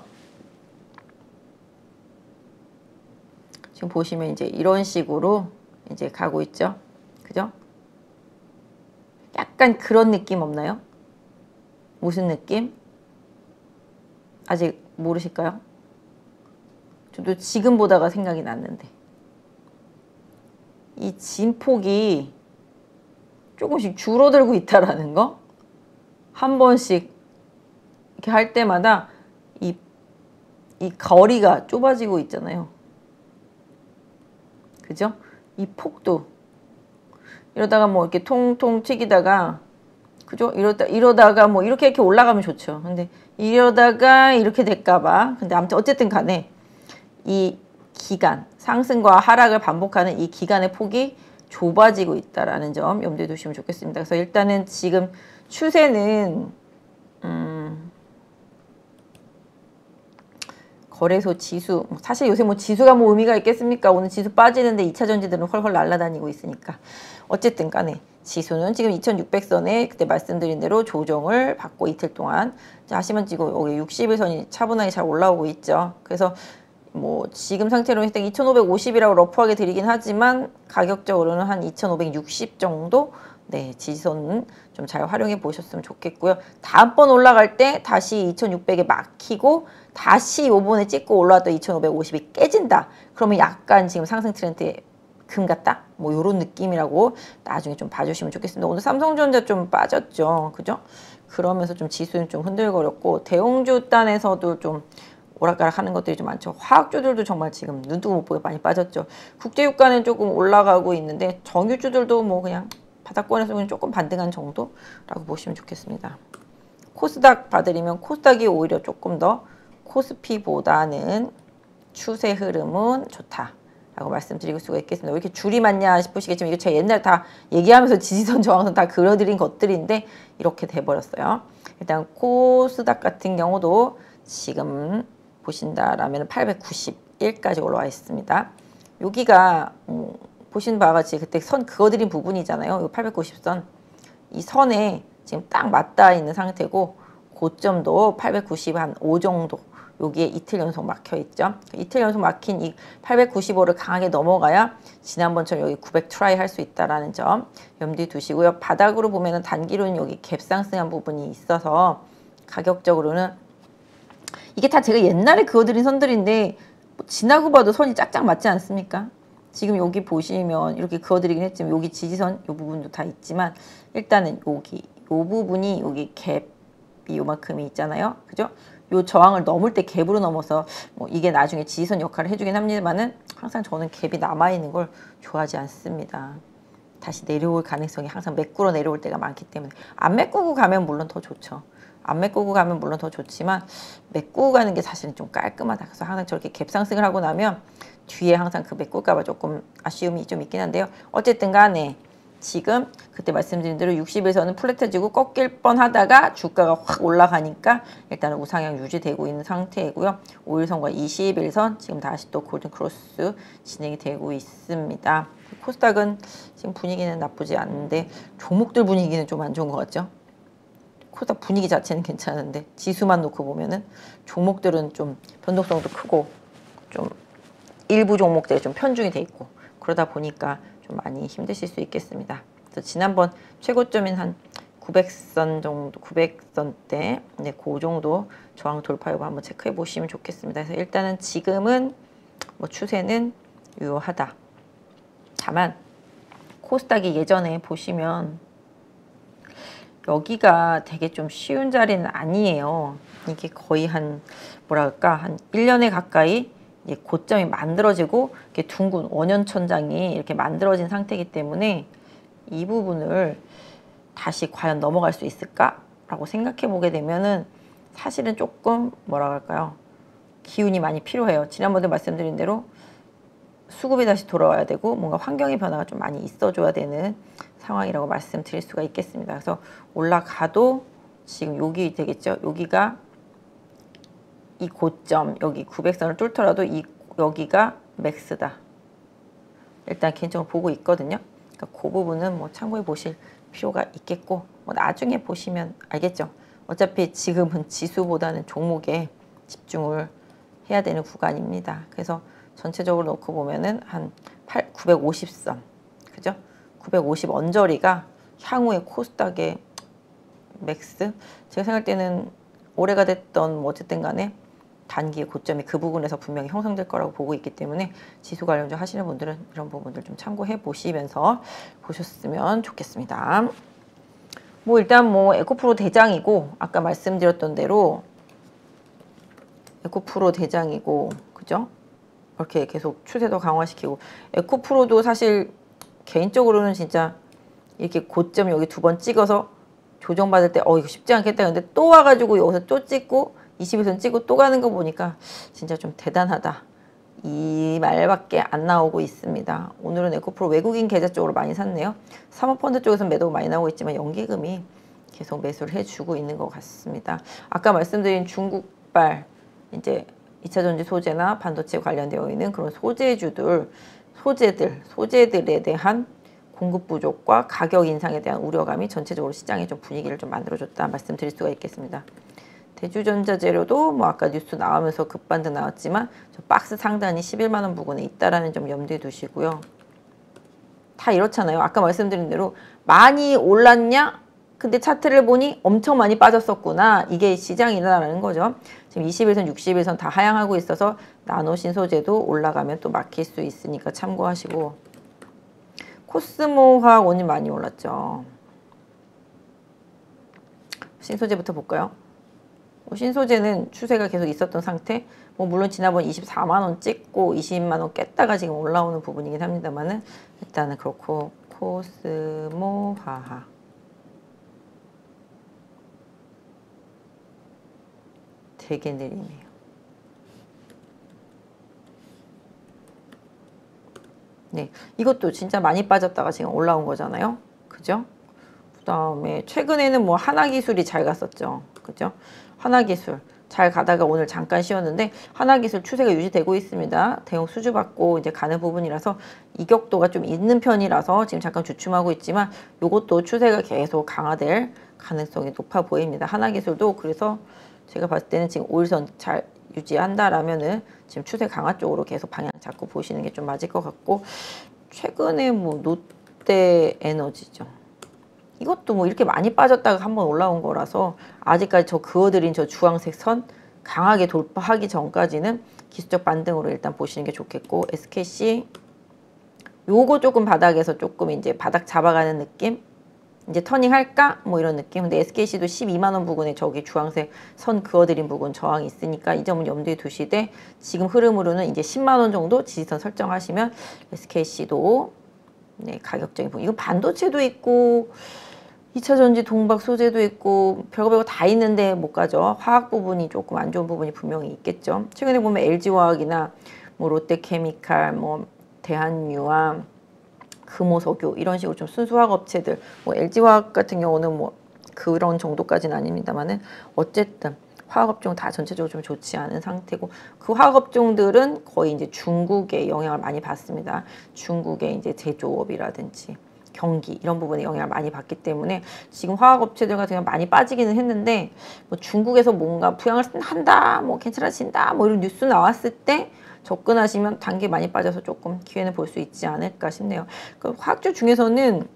지금 보시면 이제 이런 식으로 이제 가고 있죠. 그죠? 약간 그런 느낌 없나요? 무슨 느낌? 아직 모르실까요? 저도 지금 보다가 생각이 났는데, 이 진폭이 조금씩 줄어들고 있다라는 거, 한 번씩 이렇게 할 때마다 이 거리가 좁아지고 있잖아요. 그죠? 이 폭도 이러다가 뭐 이렇게 통통 튀기다가, 그죠? 이러다가 뭐 이렇게 올라가면 좋죠. 근데 이러다가 이렇게 될까봐. 근데 아무튼 어쨌든 간에 이 기간, 상승과 하락을 반복하는 이 기간의 폭이 좁아지고 있다라는 점 염두에 두시면 좋겠습니다. 그래서 일단은 지금 추세는 거래소 지수, 사실 요새 뭐 지수가 뭐 의미가 있겠습니까? 오늘 지수 빠지는데 2차전지들은 헐헐 날아다니고 있으니까. 어쨌든 간에 지수는 지금 2600선에 그때 말씀드린 대로 조정을 받고 이틀 동안 하시면 지금 여기 60일선이 차분하게 잘 올라오고 있죠. 그래서 뭐 지금 상태로 일단 2550이라고 러프하게 드리긴 하지만 가격적으로는 한 2560 정도, 네, 지지선은 좀 잘 활용해 보셨으면 좋겠고요. 다음번 올라갈 때 다시 2600에 막히고 다시 요번에 찍고 올라왔던 2550이 깨진다. 그러면 약간 지금 상승 트렌드에 금 같다? 뭐 요런 느낌이라고 나중에 좀 봐주시면 좋겠습니다. 오늘 삼성전자 좀 빠졌죠. 그죠? 그러면서 좀 지수는 좀 흔들거렸고 대형주 단에서도 좀 오락가락 하는 것들이 좀 많죠. 화학주들도 정말 지금 눈뜨고 못 보게 많이 빠졌죠. 국제유가는 조금 올라가고 있는데 정유주들도 뭐 그냥 바닥권에서 그냥 조금 반등한 정도라고 보시면 좋겠습니다. 코스닥 봐드리면 코스닥이 오히려 조금 더 코스피보다는 추세 흐름은 좋다라고 말씀드릴 수가 있겠습니다. 왜 이렇게 줄이 많냐 싶으시겠지만 이거 제가 옛날에 다 얘기하면서 지지선 저항선 다 그려드린 것들인데 이렇게 돼버렸어요. 일단 코스닥 같은 경우도 지금 보신다라면 891까지 올라와 있습니다. 여기가 보신 바와 같이 그때 선 그어드린 부분이잖아요. 이 890선. 이 선에 지금 딱 맞닿아 있는 상태고 고점도 895 정도. 여기에 이틀 연속 막혀 있죠. 이틀 연속 막힌 이 895를 강하게 넘어가야 지난번처럼 여기 900 트라이 할 수 있다라는 점 염두에 두시고요. 바닥으로 보면은 단기로는 여기 갭상승한 부분이 있어서 가격적으로는 이게 다 제가 옛날에 그어드린 선들인데 뭐 지나고 봐도 선이 짝짝 맞지 않습니까? 지금 여기 보시면 이렇게 그어드리긴 했지만 여기 지지선 이 부분도 다 있지만 일단은 여기 이 부분이 여기 갭이 요만큼이 있잖아요. 그죠? 요 저항을 넘을 때 갭으로 넘어서 뭐 이게 나중에 지지선 역할을 해주긴 합니다만은 항상 저는 갭이 남아있는 걸 좋아하지 않습니다. 다시 내려올 가능성이 항상 메꾸러 내려올 때가 많기 때문에 안 메꾸고 가면 물론 더 좋죠. 안 메꾸고 가면 물론 더 좋지만 메꾸고 가는 게 사실은 좀 깔끔하다. 그래서 항상 저렇게 갭 상승을 하고 나면 뒤에 항상 그 메꿀까 봐 조금 아쉬움이 좀 있긴 한데요. 어쨌든 간에 지금 그때 말씀드린 대로 60에서는 플랫해지고 꺾일 뻔하다가 주가가 확 올라가니까 일단은 우상향 유지되고 있는 상태이고요. 5일선과 21선 지금 다시 또 골든 크로스 진행이 되고 있습니다. 코스닥은 지금 분위기는 나쁘지 않은데 종목들 분위기는 좀 안 좋은 것 같죠? 코스닥 분위기 자체는 괜찮은데 지수만 놓고 보면은 종목들은 좀 변동성도 크고 좀 일부 종목들이 좀 편중이 돼 있고 그러다 보니까 좀 많이 힘드실 수 있겠습니다. 그래서 지난번 최고점인 한 900선 정도, 900선대, 네, 그 정도 저항 돌파 여부 한번 체크해 보시면 좋겠습니다. 그래서 일단은 지금은 뭐 추세는 유효하다. 다만 코스닥이 예전에 보시면 여기가 되게 좀 쉬운 자리는 아니에요. 이게 거의 한 뭐랄까 한 1년에 가까이 고점이 만들어지고 이렇게 둥근 원형천장이 이렇게 만들어진 상태이기 때문에 이 부분을 다시 과연 넘어갈 수 있을까라고 생각해 보게 되면은 사실은 조금 뭐라 할까요? 기운이 많이 필요해요. 지난번에 말씀드린 대로 수급이 다시 돌아와야 되고 뭔가 환경의 변화가 좀 많이 있어줘야 되는 상황이라고 말씀드릴 수가 있겠습니다. 그래서 올라가도 지금 여기 되겠죠. 여기가 이 고점 여기 900선을 뚫더라도 여기가 맥스다. 일단 개인적으로 보고 있거든요. 그러니까 그 부분은 뭐 참고해 보실 필요가 있겠고 뭐 나중에 보시면 알겠죠. 어차피 지금은 지수보다는 종목에 집중을 해야 되는 구간입니다. 그래서 전체적으로 놓고 보면은 한 950선 그죠? 950 언저리가 향후에 코스닥의 맥스 제가 생각할 때는 올해가 됐던 뭐 어쨌든 간에 단기의 고점이 그 부분에서 분명히 형성될 거라고 보고 있기 때문에 지수 관련주 하시는 분들은 이런 부분들 좀 참고해 보시면서 보셨으면 좋겠습니다. 뭐 일단 뭐 에코프로 대장이고 아까 말씀드렸던 대로 에코프로 대장이고 그죠? 이렇게 계속 추세도 강화시키고 에코프로도 사실 개인적으로는 진짜 이렇게 고점 여기 두 번 찍어서 조정받을 때 이거 쉽지 않겠다. 근데 또 와가지고 여기서 또 찍고 21선 찍고 또 가는 거 보니까 진짜 좀 대단하다. 이 말밖에 안 나오고 있습니다. 오늘은 에코프로 외국인 계좌 쪽으로 많이 샀네요. 사모펀드 쪽에서 매도가 많이 나오고 있지만 연기금이 계속 매수를 해주고 있는 것 같습니다. 아까 말씀드린 중국발 이제 2차전지 소재나 반도체 관련되어 있는 그런 소재들에 대한 공급 부족과 가격 인상에 대한 우려감이 전체적으로 시장에 좀 분위기를 좀 만들어줬다 말씀드릴 수가 있겠습니다. 대주전자 재료도 뭐 아까 뉴스 나오면서 급반등 나왔지만 저 박스 상단이 11만 원 부근에 있다라는 점 염두에 두시고요. 다 이렇잖아요. 아까 말씀드린 대로 많이 올랐냐? 근데 차트를 보니 엄청 많이 빠졌었구나. 이게 시장이라는 거죠. 지금 21선, 61선 다 하향하고 있어서 나노 신소재도 올라가면 또 막힐 수 있으니까 참고하시고 코스모화학 오늘 많이 올랐죠. 신소재부터 볼까요? 신소재는 추세가 계속 있었던 상태. 물론 지난번 24만 원 찍고 20만 원 깼다가 지금 올라오는 부분이긴 합니다만은 일단은 그렇고 코스모화학 되게 느리네요. 네, 이것도 진짜 많이 빠졌다가 지금 올라온 거잖아요. 그죠? 그 다음에 최근에는 하나기술이 잘 갔었죠. 그죠? 하나기술 잘 가다가 오늘 잠깐 쉬었는데 하나기술 추세가 유지되고 있습니다. 대형 수주 받고 이제 가는 부분이라서 이격도가 좀 있는 편이라서 지금 잠깐 주춤하고 있지만 이것도 추세가 계속 강화될 가능성이 높아 보입니다. 하나기술도 그래서 제가 봤을 때는 지금 5일선 잘 유지한다라면은 지금 추세 강화 쪽으로 계속 방향 잡고 보시는 게 좀 맞을 것 같고 최근에 롯데에너지죠. 이것도 이렇게 많이 빠졌다가 한번 올라온 거라서 아직까지 저 그어드린 저 주황색 선 강하게 돌파하기 전까지는 기술적 반등으로 일단 보시는 게 좋겠고 SKC 요거 조금 바닥에서 조금 이제 바닥 잡아가는 느낌 이제 터닝 할까? 이런 느낌. 근데 SKC도 12만 원 부근에 저기 주황색 선 그어드린 부분 저항이 있으니까 이 점은 염두에 두시되 지금 흐름으로는 이제 10만 원 정도 지지선 설정하시면 SKC도 네, 가격적인 부분. 이거 반도체도 있고 2차전지 동박 소재도 있고 별거 다 있는데 못 가죠. 화학 부분이 조금 안 좋은 부분이 분명히 있겠죠. 최근에 보면 LG화학이나 롯데케미칼, 대한유황, 금호석유 이런 식으로 좀 순수화학 업체들 LG화학 같은 경우는 그런 정도까지는 아닙니다만은 어쨌든 화학업종 다 전체적으로 좀 좋지 않은 상태고 그 화학업종들은 거의 이제 중국의 영향을 많이 받습니다. 중국의 이제 제조업이라든지 경기 이런 부분에 영향을 많이 받기 때문에 지금 화학업체들 같은 경우 많이 빠지기는 했는데 중국에서 뭔가 부양을 한다 괜찮아진다 이런 뉴스 나왔을 때 접근하시면 단계 많이 빠져서 조금 기회는 볼 수 있지 않을까 싶네요. 그 화학주 중에서는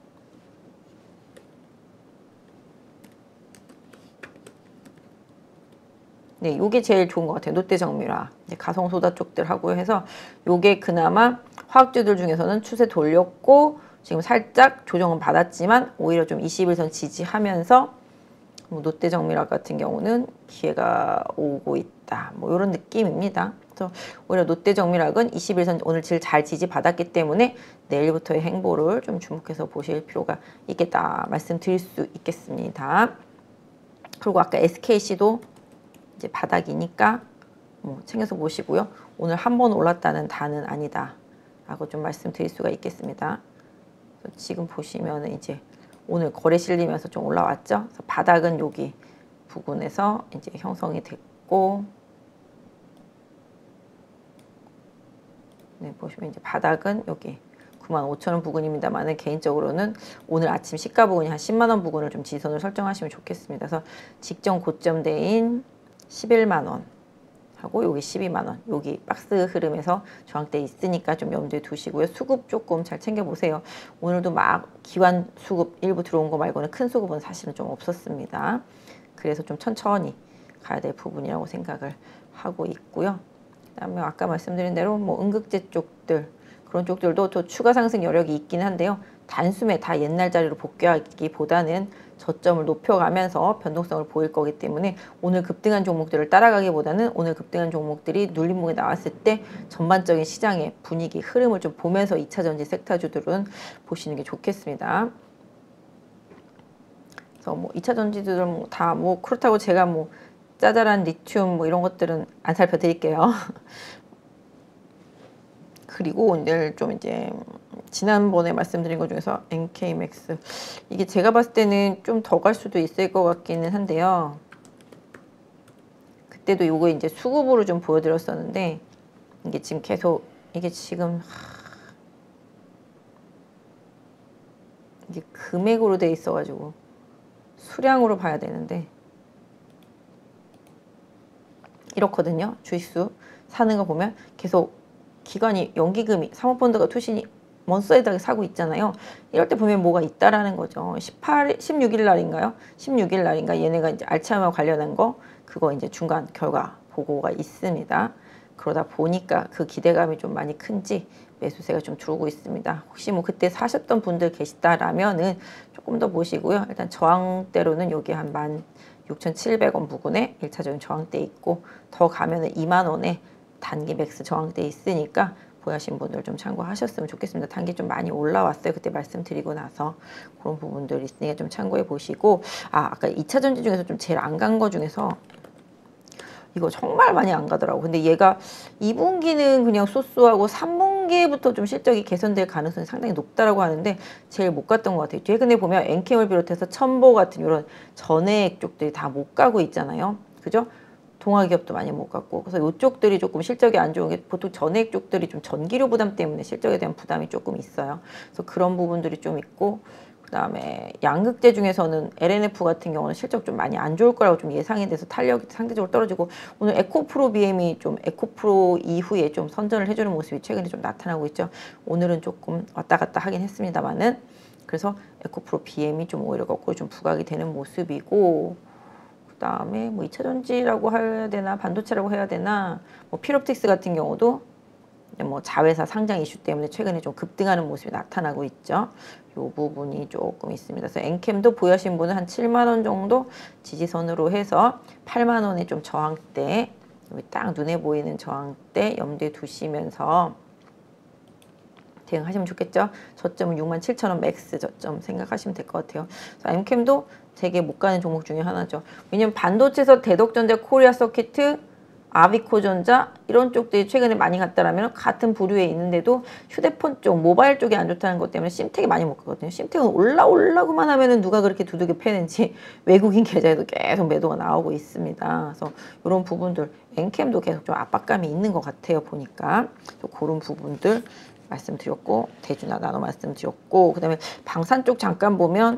네, 요게 제일 좋은 것 같아요. 롯데정밀화, 가성소다 쪽들 하고 해서 요게 그나마 화학주들 중에서는 추세 돌렸고 지금 살짝 조정은 받았지만 오히려 좀 21선 지지하면서 롯데정밀화 같은 경우는 기회가 오고 있다. 이런 느낌입니다. 그래서 오히려 롯데정밀학은 21선 오늘 잘 지지받았기 때문에 내일부터의 행보를 좀 주목해서 보실 필요가 있겠다 말씀드릴 수 있겠습니다. 그리고 아까 SKC도 이제 바닥이니까 챙겨서 보시고요. 오늘 한 번 올랐다는 단은 아니다 라고 좀 말씀드릴 수가 있겠습니다. 지금 보시면 이제 오늘 거래 실리면서 좀 올라왔죠. 그래서 바닥은 여기 부근에서 이제 형성이 됐고, 네, 보시면 이제 바닥은 여기 95,000원 부근입니다만은 개인적으로는 오늘 아침 시가 부근이 한 10만 원 부근을 좀 지선을 설정하시면 좋겠습니다. 그래서 직전 고점대인 11만 원 하고 여기 12만 원 여기 박스 흐름에서 저항대 있으니까 좀 염두에 두시고요. 수급 조금 잘 챙겨보세요. 오늘도 막 기관 수급 일부 들어온 거 말고는 큰 수급은 사실은 좀 없었습니다. 그래서 좀 천천히 가야 될 부분이라고 생각을 하고 있고요. 그다음에 아까 말씀드린 대로 응급제 쪽들 그런 쪽들도 또 추가 상승 여력이 있긴 한데요. 단숨에 다 옛날 자리로 복귀하기보다는 저점을 높여가면서 변동성을 보일 거기 때문에 오늘 급등한 종목들을 따라가기보다는 오늘 급등한 종목들이 눌림목에 나왔을 때 전반적인 시장의 분위기, 흐름을 좀 보면서 2차전지 섹터주들은 보시는 게 좋겠습니다. 그래서 2차전지들은 다 그렇다고 제가 짜잘한 리튬 이런 것들은 안 살펴드릴게요. 그리고 오늘 좀 이제 지난번에 말씀드린 것 중에서 NK맥스 이게 제가 봤을 때는 좀 더 갈 수도 있을 것 같기는 한데요. 그때도 요거 이제 수급으로 좀 보여드렸었는데 이게 지금 계속 이게 지금 이게 금액으로 돼 있어가지고 수량으로 봐야 되는데 이렇거든요. 주식수 사는 거 보면 계속 기관이 연기금이 사모펀드가 투신이 먼사이드하게 사고 있잖아요. 이럴 때 보면 뭐가 있다라는 거죠. 16일 날인가요? 16일 날인가 얘네가 이제 알츠하이머 관련한 거 그거 이제 중간 결과 보고가 있습니다. 그러다 보니까 그 기대감이 좀 많이 큰지 매수세가 좀 들어오고 있습니다. 혹시 뭐 그때 사셨던 분들 계시다라면은 조금 더 보시고요. 일단 저항대로는 여기 한 16,700원 부근에 1차적인 저항대 있고, 더 가면은 2만 원에 단기 맥스 저항대 있으니까 보유하신 분들 좀 참고하셨으면 좋겠습니다. 단기 좀 많이 올라왔어요. 그때 말씀드리고 나서. 그런 부분들 있으니까 좀 참고해 보시고, 아까 2차 전지 중에서 좀 제일 안 간 거 중에서 이거 정말 많이 안 가더라고. 근데 얘가 2분기는 그냥 쏘쏘하고 3분기부터 좀 실적이 개선될 가능성이 상당히 높다라고 하는데 제일 못 갔던 것 같아요. 최근에 보면 엔캠을 비롯해서 첨보 같은 이런 전해액 쪽들이 다 못 가고 있잖아요. 그죠? 동화기업도 많이 못 갔고. 그래서 이쪽들이 조금 실적이 안 좋은 게, 보통 전해액 쪽들이 좀 전기료 부담 때문에 실적에 대한 부담이 조금 있어요. 그래서 그런 부분들이 좀 있고, 그 다음에 양극재 중에서는 LNF 같은 경우는 실적 좀 많이 안 좋을 거라고 좀 예상이 돼서 탄력이 상대적으로 떨어지고, 오늘 에코프로 BM이 좀 에코프로 이후에 좀 선전을 해주는 모습이 최근에 좀 나타나고 있죠. 오늘은 조금 왔다 갔다 하긴 했습니다만은, 그래서 에코프로 BM이 좀 오히려 거꾸로 좀 부각이 되는 모습이고, 그 다음에 뭐 2차 전지라고 해야 되나 반도체라고 해야 되나, 뭐 필옵틱스 같은 경우도 뭐 자회사 상장 이슈 때문에 최근에 좀 급등하는 모습이 나타나고 있죠. 요 부분이 조금 있습니다. 그래서 엔캠도 보유하신 분은 한 7만 원 정도 지지선으로 해서 8만 원의 좀 저항대, 여기 딱 눈에 보이는 저항대 염두에 두시면서 대응하시면 좋겠죠. 저점은 67,000원 맥스 저점 생각하시면 될 것 같아요. 엔캠도 되게 못 가는 종목 중에 하나죠. 왜냐면 반도체에서 대덕전자, 코리아 서키트, 아비코전자 이런 쪽들이 최근에 많이 갔다라면 같은 부류에 있는데도 휴대폰 쪽, 모바일 쪽이 안 좋다는 것 때문에 심택이 많이 못 가거든요. 심택은 올라오려고만 하면은 누가 그렇게 두들겨 패는지 외국인 계좌에도 계속 매도가 나오고 있습니다. 그래서 이런 부분들, 엔캠도 계속 좀 압박감이 있는 것 같아요. 보니까 그런 부분들 말씀드렸고, 대주나 나눠 말씀드렸고, 그 다음에 방산 쪽 잠깐 보면,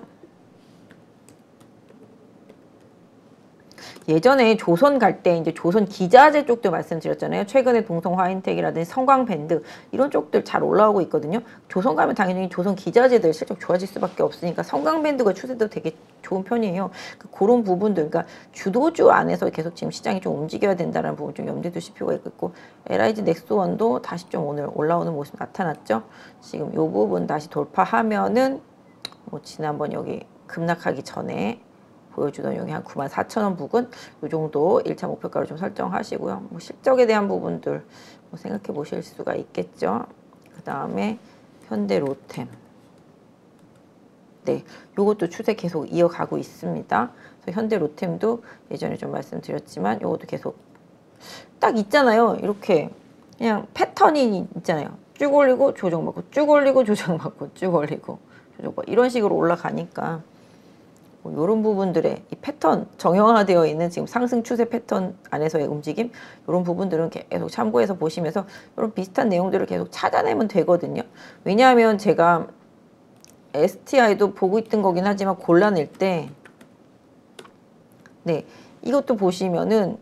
예전에 조선 갈 때 이제 조선 기자재 쪽도 말씀드렸잖아요. 최근에 동성 화인텍이라든지 성광밴드 이런 쪽들 잘 올라오고 있거든요. 조선 가면 당연히 조선 기자재들 실적 좋아질 수밖에 없으니까 성광밴드가 추세도 되게 좋은 편이에요. 그런 부분들, 그러니까 주도주 안에서 계속 지금 시장이 좀 움직여야 된다는 부분 좀 염두에 두실 필요가 있겠고, LIG 넥스원도 다시 좀 오늘 올라오는 모습 나타났죠. 지금 이 부분 다시 돌파하면은 뭐 지난번 여기 급락하기 전에 보여주던 여기 한 94,000원 부근 이 정도 1차 목표가로 좀 설정하시고요. 뭐 실적에 대한 부분들 뭐 생각해 보실 수가 있겠죠. 그 다음에 현대 로템. 네, 요것도 추세 계속 이어가고 있습니다. 그래서 현대 로템도 예전에 좀 말씀드렸지만 요것도 계속 딱 있잖아요. 이렇게 그냥 패턴이 있잖아요. 쭉 올리고 조정받고 쭉 올리고 조정받고 쭉 올리고 조정받고 이런 식으로 올라가니까 이런 부분들의 이 패턴, 정형화되어 있는 지금 상승 추세 패턴 안에서의 움직임, 이런 부분들은 계속 참고해서 보시면서 이런 비슷한 내용들을 계속 찾아내면 되거든요. 왜냐하면 제가 STI도 보고 있던 거긴 하지만 골라낼 때, 네, 이것도 보시면은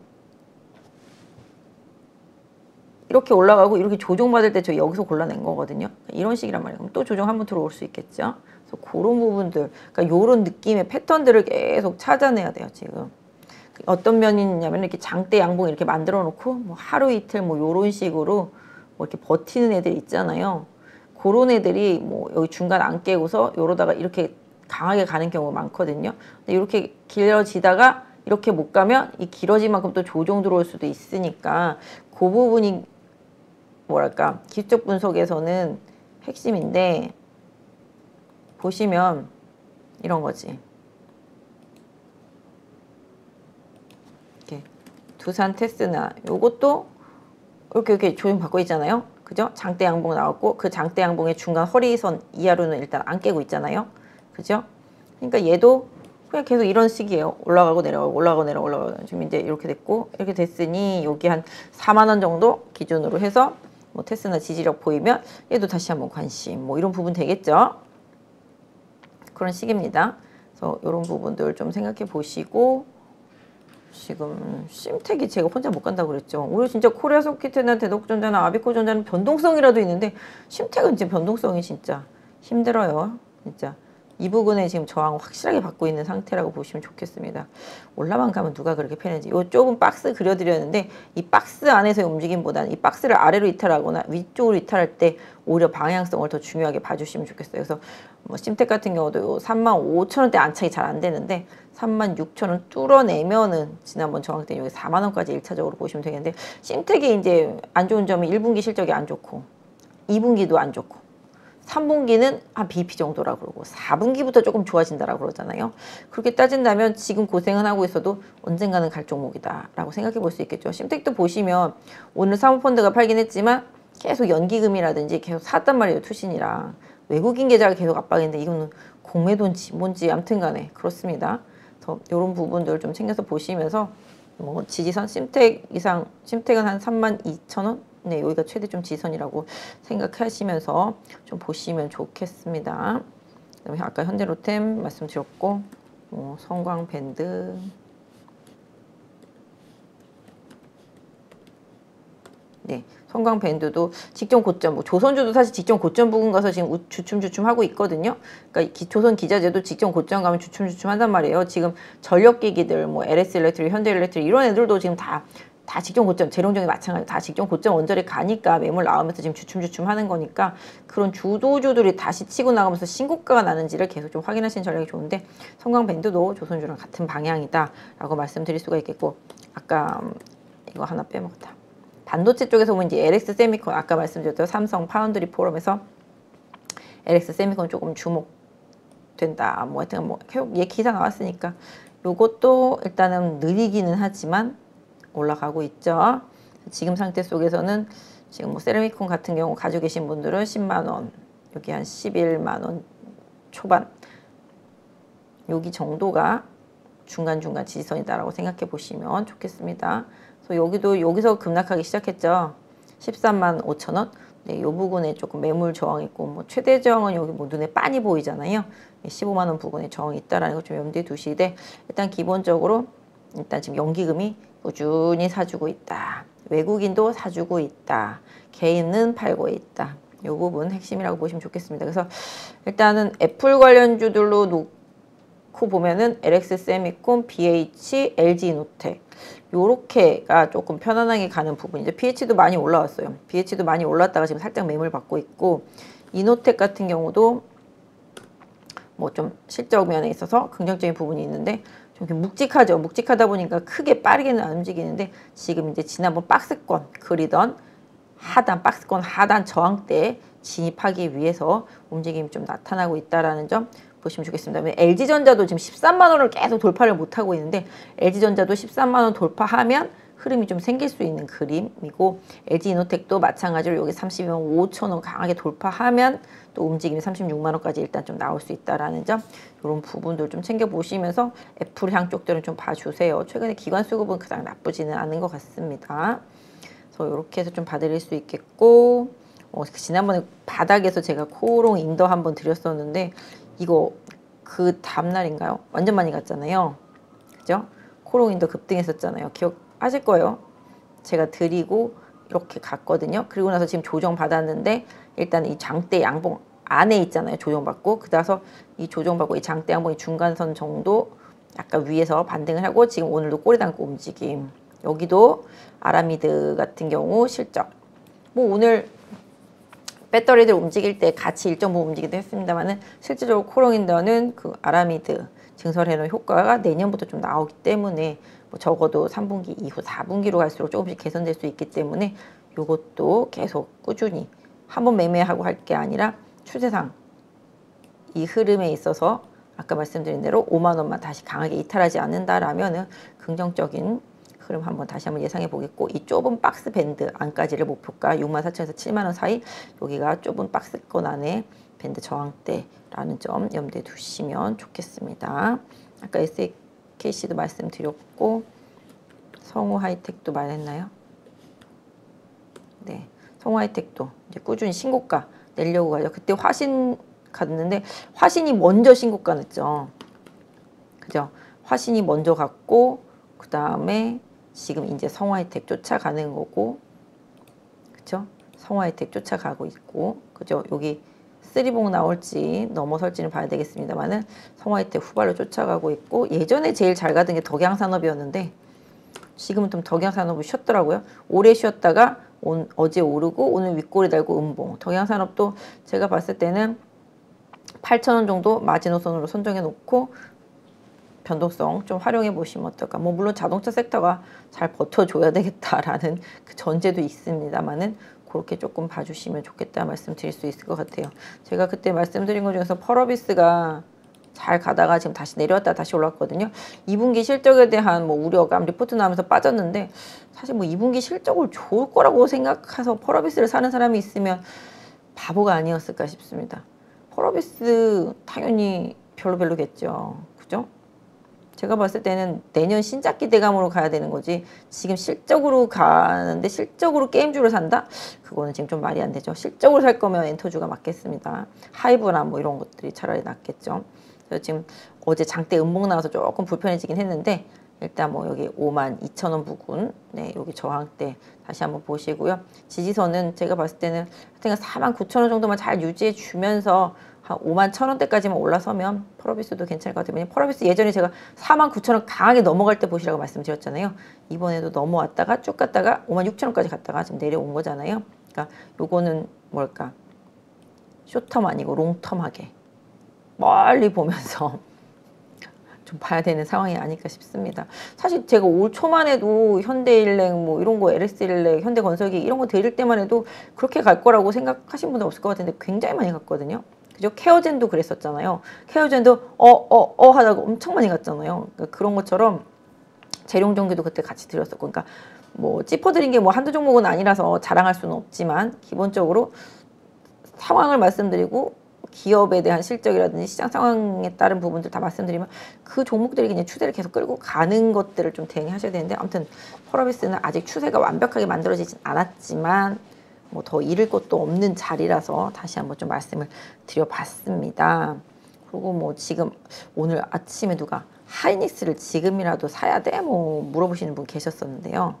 이렇게 올라가고 이렇게 조정받을 때 저 여기서 골라낸 거거든요. 이런 식이란 말이에요. 그럼 또 조정 한번 들어올 수 있겠죠. 그래서 그런 부분들, 그러니까 이런 느낌의 패턴들을 계속 찾아내야 돼요. 지금 어떤 면이냐면 이렇게 장대 양봉 이렇게 만들어 놓고 뭐 하루 이틀 뭐 이런 식으로 뭐 이렇게 버티는 애들 있잖아요. 그런 애들이 뭐 여기 중간 안 깨고서 이러다가 이렇게 강하게 가는 경우가 많거든요. 근데 이렇게 길어지다가 이렇게 못 가면 이 길어진 만큼 또 조정 들어올 수도 있으니까 그 부분이 뭐랄까 기술적 분석에서는 핵심인데, 보시면 이런 거지. 이렇게 두산 테스나 요것도 이렇게 조정받고 있잖아요. 그죠? 장대 양봉 나왔고 그 장대 양봉의 중간 허리선 이하로는 일단 안 깨고 있잖아요. 그죠? 그러니까 얘도 그냥 계속 이런 식이에요. 올라가고 내려가고 올라가고 내려가고 올라가고. 지금 이제 이렇게 됐고, 이렇게 됐으니 여기 한 4만 원 정도 기준으로 해서 뭐 테스나 지지력 보이면 얘도 다시 한번 관심, 뭐 이런 부분 되겠죠. 그런 식입니다. 그래서 이런 부분들 좀 생각해 보시고, 지금 심택이 제가 혼자 못 간다고 그랬죠. 오히려 진짜 코리아 서키트나 대덕전자나 아비코전자는 변동성이라도 있는데 심택은 진짜 변동성이 진짜 힘들어요. 진짜 이 부분에 지금 저항 확실하게 받고 있는 상태라고 보시면 좋겠습니다. 올라만 가면 누가 그렇게 패는지. 요 좁은 박스 그려드렸는데 이 박스 안에서의 움직임보다는 이 박스를 아래로 이탈하거나 위쪽으로 이탈할 때 오히려 방향성을 더 중요하게 봐주시면 좋겠어요. 그래서 뭐 심택 같은 경우도 요 35,000원대 안착이 잘 안 되는데 36,000원 뚫어내면은 지난번 저항 때 여기 4만원까지 1차적으로 보시면 되겠는데, 심택이 이제 안 좋은 점이 1분기 실적이 안 좋고 2분기도 안 좋고 3분기는 한 BP 정도라고 그러고 4분기부터 조금 좋아진다라고 그러잖아요. 그렇게 따진다면 지금 고생은 하고 있어도 언젠가는 갈 종목이다 라고 생각해 볼 수 있겠죠. 심택도 보시면 오늘 사모펀드가 팔긴 했지만 계속 연기금이라든지 계속 샀단 말이에요. 투신이랑 외국인 계좌가 계속 압박인데 이거는 공매도인지 뭔지 아무튼 간에 그렇습니다. 그래서 이런 부분들 좀 챙겨서 보시면서 뭐 지지선 심택 이상, 심택은 한 32,000원? 네, 여기가 최대 좀 지선이라고 생각하시면서 좀 보시면 좋겠습니다. 그다음에 아까 현대로템 말씀드렸고, 성광밴드, 네, 성광밴드도 직전 고점, 뭐 조선주도 사실 직전 고점 부근 가서 지금 주춤주춤 하고 있거든요. 그러니까 조선 기자재도 직전 고점 가면 주춤주춤 한단 말이에요. 지금 전력기기들, 뭐 LS 일렉트릭, 현대 일렉트릭 이런 애들도 지금 다 직전 고점, 재롱정이 마찬가지, 다 직전 고점 언저리 가니까 매물 나오면서 지금 주춤주춤 하는 거니까 그런 주도주들이 다시 치고 나가면서 신고가가 나는지를 계속 좀 확인하시는 전략이 좋은데, 성광밴드도 조선주랑 같은 방향이다 라고 말씀드릴 수가 있겠고, 아까 이거 하나 빼먹었다. 반도체 쪽에서 보면 이제 LX 세미콘, 아까 말씀드렸던 삼성 파운드리 포럼에서 LX 세미콘 조금 주목된다. 뭐 하여튼 뭐 계속 기사 나왔으니까 요것도 일단은 느리기는 하지만 올라가고 있죠. 지금 상태 속에서는 지금 뭐 세라미콘 같은 경우 가지고 계신 분들은 10만 원, 여기 한 11만 원 초반, 여기 정도가 중간중간 지지선이다라고 생각해 보시면 좋겠습니다. 그래서 여기서 급락하기 시작했죠. 13만 5천 원. 네, 이 부분에 조금 매물 저항 있고, 뭐 최대 저항은 여기 뭐 눈에 빤히 보이잖아요. 15만 원 부근에 저항이 있다라는 거 좀 염두에 두시되, 일단 기본적으로 일단 지금 연기금이 꾸준히 사주고 있다. 외국인도 사주고 있다. 개인은 팔고 있다. 이 부분 핵심이라고 보시면 좋겠습니다. 그래서 일단은 애플 관련주들로 놓고 보면은 LX 세미콘, BH, LG 이노텍 요렇게가 조금 편안하게 가는 부분이죠. BH도 많이 올라왔어요. BH도 많이 올랐다가 지금 살짝 매물 받고 있고, 이노텍 같은 경우도 뭐 좀 실적 면에 있어서 긍정적인 부분이 있는데 좀 묵직하죠. 묵직하다 보니까 크게 빠르게는 안 움직이는데, 지금 이제 지난번 박스권 그리던 박스권 하단 저항대에 진입하기 위해서 움직임이 좀 나타나고 있다라는 점 보시면 좋겠습니다. LG전자도 지금 13만 원을 계속 돌파를 못하고 있는데, LG전자도 13만 원 돌파하면 흐름이 좀 생길 수 있는 그림이고, LG이노텍도 마찬가지로 여기 32만 5천 원 강하게 돌파하면 또 움직임이 36만 원까지 일단 좀 나올 수 있다라는 점, 이런 부분들 좀 챙겨보시면서 애플향 쪽들은 좀 봐주세요. 최근에 기관 수급은 그닥 나쁘지는 않은 것 같습니다. 그래서 이렇게 해서 좀 봐드릴 수 있겠고, 지난번에 바닥에서 제가 코오롱 인더 한번 드렸었는데 이거 그 다음날인가요? 완전 많이 갔잖아요. 그죠? 코오롱 인더 급등했었잖아요. 기억하실 거예요. 제가 드리고 이렇게 갔거든요. 그리고 나서 지금 조정 받았는데, 일단 이 장대 양봉 안에 있잖아요. 조정받고 그다서 이 조정받고 이 장대 양봉이 중간선 정도 약간 위에서 반등을 하고, 지금 오늘도 꼬리 담고 움직임. 여기도 아라미드 같은 경우 실적 뭐 오늘 배터리들 움직일 때 같이 일정 부분 움직이기도 했습니다만은, 실질적으로 코롱인더는 그 아라미드 증설해놓은 효과가 내년부터 좀 나오기 때문에 뭐 적어도 3분기 이후 4분기로 갈수록 조금씩 개선될 수 있기 때문에 요것도 계속 꾸준히 한번 매매하고 할 게 아니라 추세상 이 흐름에 있어서 아까 말씀드린 대로 5만 원만 다시 강하게 이탈하지 않는다라면은 긍정적인 흐름 다시 한번 예상해 보겠고, 이 좁은 박스 밴드 안까지를 목표가 64,000원에서 7만 원 사이, 여기가 좁은 박스권 안에 밴드 저항대라는 점 염두에 두시면 좋겠습니다. 아까 SKC도 말씀드렸고, 성우 하이텍도 말했나요? 네, 성우 하이텍도 이제 꾸준히 신고가 내려고 가죠. 그때 화신 갔는데 화신이 먼저 신고가 냈죠. 그죠? 화신이 먼저 갔고, 그 다음에 지금 이제 성화혜택 쫓아가는 거고, 그쵸? 성화혜택 쫓아가고 있고, 그죠? 여기 쓰리봉 나올지 넘어설지는 봐야 되겠습니다만은 성화이트 후발로 쫓아가고 있고, 예전에 제일 잘 가던 게 덕양산업이었는데 지금은 좀 덕양산업이 쉬었더라고요. 오래 쉬었다가 어제 오르고 오늘 윗골이 달고 음봉. 덕양산업도 제가 봤을 때는 8,000원 정도 마지노선으로 선정해 놓고 변동성 좀 활용해 보시면 어떨까. 뭐 물론 자동차 섹터가 잘 버텨줘야 되겠다라는 그 전제도 있습니다만은 그렇게 조금 봐주시면 좋겠다 말씀드릴 수 있을 것 같아요. 제가 그때 말씀드린 것 중에서 펄어비스가 잘 가다가 지금 다시 내려왔다 다시 올랐거든요. 2분기 실적에 대한 뭐 우려감 리포트 나오면서 빠졌는데, 사실 뭐 2분기 실적을 좋을 거라고 생각해서 펄어비스를 사는 사람이 있으면 바보가 아니었을까 싶습니다. 펄어비스 당연히 별로겠죠. 그죠? 제가 봤을 때는 내년 신작 기대감으로 가야 되는 거지, 지금 실적으로 가는데 실적으로 게임주를 산다? 그거는 지금 좀 말이 안 되죠. 실적으로 살 거면 엔터주가 맞겠습니다. 하이브나 뭐 이런 것들이 차라리 낫겠죠. 그래서 지금 어제 장대 음봉 나와서 조금 불편해지긴 했는데, 일단 뭐 여기 52,000원 부근, 네, 여기 저항대 다시 한번 보시고요. 지지선은 제가 봤을 때는 하여튼 49,000원 정도만 잘 유지해 주면서 한 51,000원대까지만 올라서면 펄어비스도 괜찮을 것 같아요. 왜냐면 펄어비스 예전에 제가 49,000원 강하게 넘어갈 때 보시라고 말씀드렸잖아요. 이번에도 넘어왔다가 쭉 갔다가 56,000원까지 갔다가 지금 내려온 거잖아요. 그러니까 요거는 뭘까? 쇼텀 아니고 롱텀하게 멀리 보면서 좀 봐야 되는 상황이 아닐까 싶습니다. 사실 제가 올 초만 해도 현대일렉 뭐 이런 거, LS일렉, 현대건설기 이런 거 데릴 때만 해도 그렇게 갈 거라고 생각하신 분들 없을 것 같은데 굉장히 많이 갔거든요. 그죠? 케어젠도 그랬었잖아요. 케어젠도 하다가 엄청 많이 갔잖아요. 그러니까 그런 것처럼 재룡전기도 그때 같이 드렸었고, 그러니까 뭐 짚어드린 게 뭐 한두 종목은 아니라서 자랑할 수는 없지만 기본적으로 상황을 말씀드리고 기업에 대한 실적이라든지 시장 상황에 따른 부분들 다 말씀드리면 그 종목들이 그냥 추세를 계속 끌고 가는 것들을 좀 대응하셔야 되는데, 아무튼 펄어비스는 아직 추세가 완벽하게 만들어지진 않았지만 뭐 더 잃을 것도 없는 자리라서 다시 한번 좀 말씀을 드려봤습니다. 그리고 뭐 지금 오늘 아침에 누가 하이닉스를 지금이라도 사야 돼? 뭐 물어보시는 분 계셨었는데요.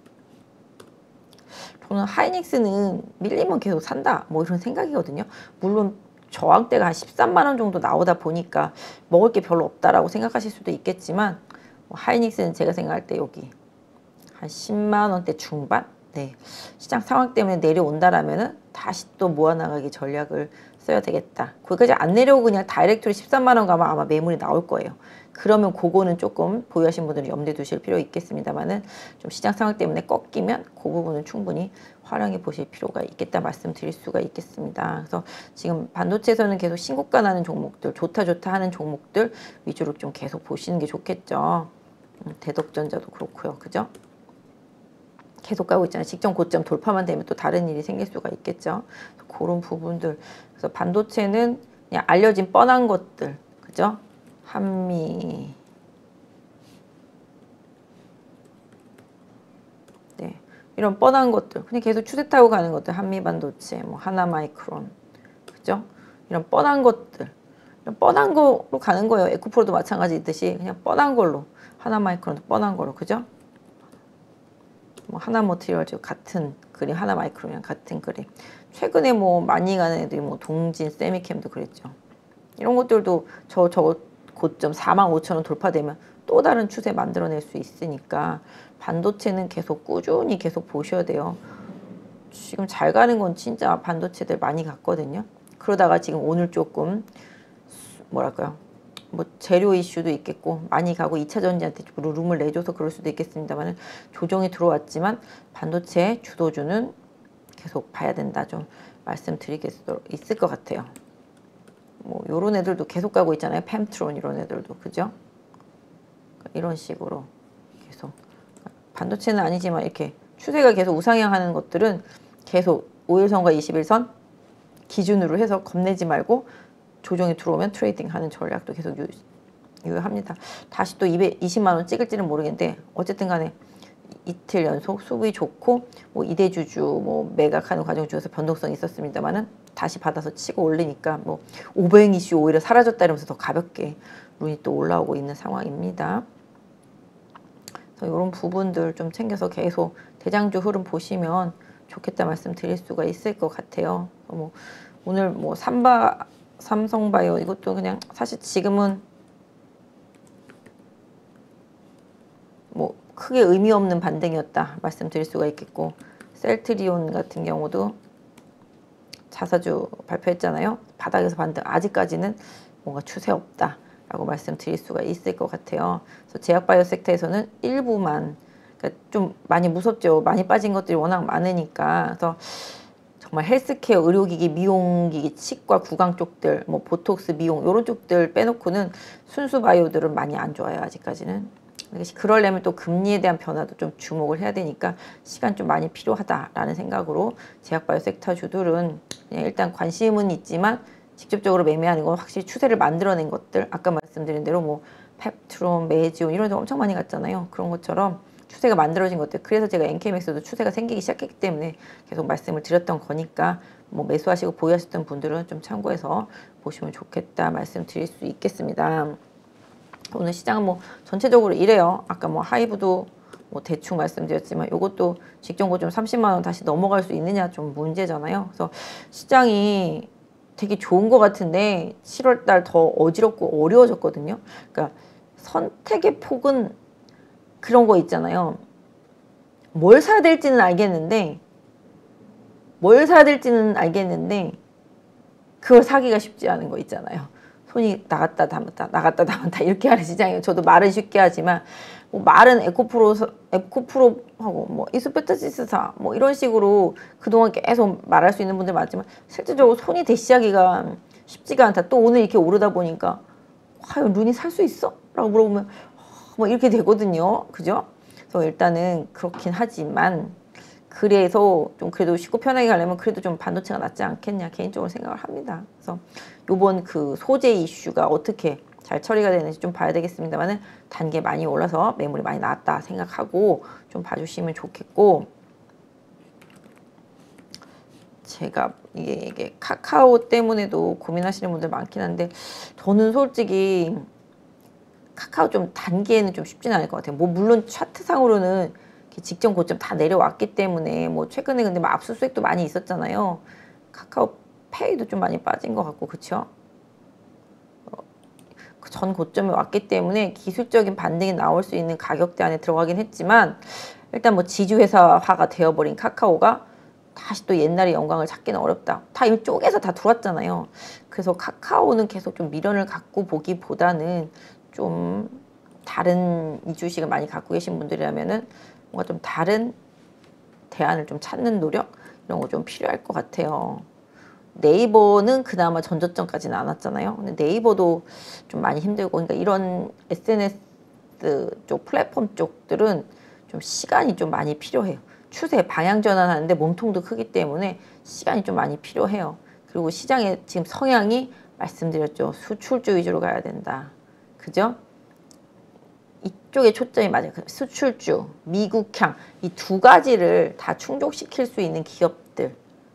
저는 하이닉스는 밀리면 계속 산다 뭐 이런 생각이거든요. 물론 저항대가 한 13만 원 정도 나오다 보니까 먹을 게 별로 없다라고 생각하실 수도 있겠지만, 하이닉스는 제가 생각할 때 여기 한 10만 원대 중반? 네. 시장 상황 때문에 내려온다라면은 다시 또 모아나가기 전략을 써야 되겠다. 거기까지 안 내려오고 그냥 다이렉트로 13만 원 가면 아마 매물이 나올 거예요. 그러면 그거는 조금 보유하신 분들은 염두에 두실 필요 있겠습니다만은, 좀 시장 상황 때문에 꺾이면 그 부분은 충분히 활용해 보실 필요가 있겠다 말씀드릴 수가 있겠습니다. 그래서 지금 반도체에서는 계속 신고가 나는 종목들, 좋다 하는 종목들 위주로 좀 계속 보시는 게 좋겠죠. 대덕전자도 그렇고요. 그죠? 계속 가고 있잖아요. 직전 고점 돌파만 되면 또 다른 일이 생길 수가 있겠죠. 그런 부분들. 그래서 반도체는 그냥 알려진 뻔한 것들, 그죠? 한미, 네, 이런 뻔한 것들, 그냥 계속 추세 타고 가는 것들, 한미 반도체, 뭐 하나마이크론, 그죠? 이런 뻔한 것들, 이런 뻔한 거로 가는 거예요. 에코프로도 마찬가지듯이 그냥 뻔한 걸로, 하나마이크론도 뻔한 거로, 그죠? 뭐 하나머티리얼즈 같은 그림, 하나마이크론이랑 같은 그림. 최근에 뭐 많이 가는 애들이 뭐 동진, 세미캠도 그랬죠. 이런 것들도 저 고점 45,000원 돌파되면 또 다른 추세 만들어낼 수 있으니까 반도체는 계속 꾸준히 계속 보셔야 돼요. 지금 잘 가는 건 진짜 반도체들 많이 갔거든요. 그러다가 지금 오늘 조금 뭐랄까요, 뭐 재료 이슈도 있겠고 많이 가고 2차 전지한테 룸을 내줘서 그럴 수도 있겠습니다만 조정이 들어왔지만 반도체 주도주는 계속 봐야 된다 좀 말씀드리겠 있을 것 같아요. 뭐 요런 애들도 계속 가고 있잖아요. 팸트론 이런 애들도, 그죠? 이런 식으로 계속 반도체는 아니지만 이렇게 추세가 계속 우상향하는 것들은 계속 5일선과 21선 기준으로 해서 겁내지 말고 조정이 들어오면 트레이딩 하는 전략도 계속 유효합니다. 다시 또 220만 원 찍을지는 모르겠는데 어쨌든 간에 이틀 연속 수급이 좋고 뭐 이대주주 뭐 매각하는 과정 중에서 변동성이 있었습니다만은 다시 받아서 치고 올리니까 뭐 오버행 이슈 오히려 사라졌다 이러면서 더 가볍게 룬이 또 올라오고 있는 상황입니다. 그래서 이런 부분들 좀 챙겨서 계속 대장주 흐름 보시면 좋겠다 말씀드릴 수가 있을 것 같아요. 뭐 오늘 뭐 삼성바이오 이것도 그냥 사실 지금은 뭐 크게 의미 없는 반등이었다 말씀드릴 수가 있겠고, 셀트리온 같은 경우도 자사주 발표했잖아요. 바닥에서 반등, 아직까지는 뭔가 추세 없다 라고 말씀드릴 수가 있을 것 같아요. 그래서 제약바이오 섹터에서는 일부만, 그러니까 좀 많이 무섭죠. 많이 빠진 것들이 워낙 많으니까. 그래서 정말 헬스케어, 의료기기, 미용기기, 치과, 구강 쪽들, 뭐 보톡스, 미용 이런 쪽들 빼놓고는 순수 바이오들은 많이 안 좋아요. 아직까지는. 그러려면 또 금리에 대한 변화도 좀 주목을 해야 되니까 시간 좀 많이 필요하다라는 생각으로 제약바이오 섹터 주들은 그냥 일단 관심은 있지만 직접적으로 매매하는 건 확실히 추세를 만들어낸 것들, 아까 말씀드린 대로 뭐 펩트론, 메지온 이런 데 엄청 많이 갔잖아요. 그런 것처럼 추세가 만들어진 것들, 그래서 제가 NK맥스도 추세가 생기기 시작했기 때문에 계속 말씀을 드렸던 거니까 뭐 매수하시고 보유하셨던 분들은 좀 참고해서 보시면 좋겠다 말씀드릴 수 있겠습니다. 오늘 시장은 뭐 전체적으로 이래요. 아까 뭐 하이브도 뭐 대충 말씀드렸지만 이것도 직전 고점 30만 원 다시 넘어갈 수 있느냐 좀 문제잖아요. 그래서 시장이 되게 좋은 것 같은데 7월달 더 어지럽고 어려워졌거든요. 그러니까 선택의 폭은 그런 거 있잖아요. 뭘 사야 될지는 알겠는데 그걸 사기가 쉽지 않은 거 있잖아요. 손이 나갔다 담았다 이렇게 하는 시장이에요. 저도 말은 쉽게 하지만 뭐 말은 에코프로하고 뭐 이소페타시스사 뭐 이런 식으로 그동안 계속 말할 수 있는 분들 많지만 실질적으로 손이 대시하기가 쉽지가 않다. 또 오늘 이렇게 오르다 보니까 과연 룬이 살 수 있어? 라고 물어보면 뭐 이렇게 되거든요. 그죠? 그래서 일단은 그렇긴 하지만 그래서 좀 그래도 쉽고 편하게 가려면 그래도 좀 반도체가 낫지 않겠냐 개인적으로 생각을 합니다. 그래서 요번 그 소재 이슈가 어떻게 잘 처리가 되는지 좀 봐야 되겠습니다만은 단계 많이 올라서 매물이 많이 나왔다 생각하고 좀 봐주시면 좋겠고, 제가 이게 카카오 때문에도 고민하시는 분들 많긴 한데 저는 솔직히 카카오 좀 단기에는 좀 쉽지는 않을 것 같아요. 뭐 물론 차트상으로는 직전 고점 다 내려왔기 때문에 뭐 최근에 근데 뭐 압수수색도 많이 있었잖아요. 카카오페이도 좀 많이 빠진 것 같고 그쵸? 전 고점에 왔기 때문에 기술적인 반등이 나올 수 있는 가격대 안에 들어가긴 했지만 일단 뭐 지주회사화가 되어버린 카카오가 다시 또 옛날의 영광을 찾기는 어렵다. 다 이쪽에서 다 들어왔잖아요. 그래서 카카오는 계속 좀 미련을 갖고 보기보다는 좀 다른 이주식을 많이 갖고 계신 분들이라면은 뭔가 좀 다른 대안을 좀 찾는 노력 이런 거 좀 필요할 것 같아요. 네이버는 그나마 전저점까지는 안 왔잖아요. 근데 네이버도 좀 많이 힘들고, 그러니까 이런 SNS 쪽 플랫폼 쪽들은 좀 시간이 좀 많이 필요해요. 추세 방향 전환하는데 몸통도 크기 때문에 시간이 좀 많이 필요해요. 그리고 시장의 지금 성향이 말씀드렸죠. 수출주 위주로 가야 된다. 그죠? 이쪽에 초점이 맞아요. 수출주, 미국향 이 두 가지를 다 충족시킬 수 있는 기업들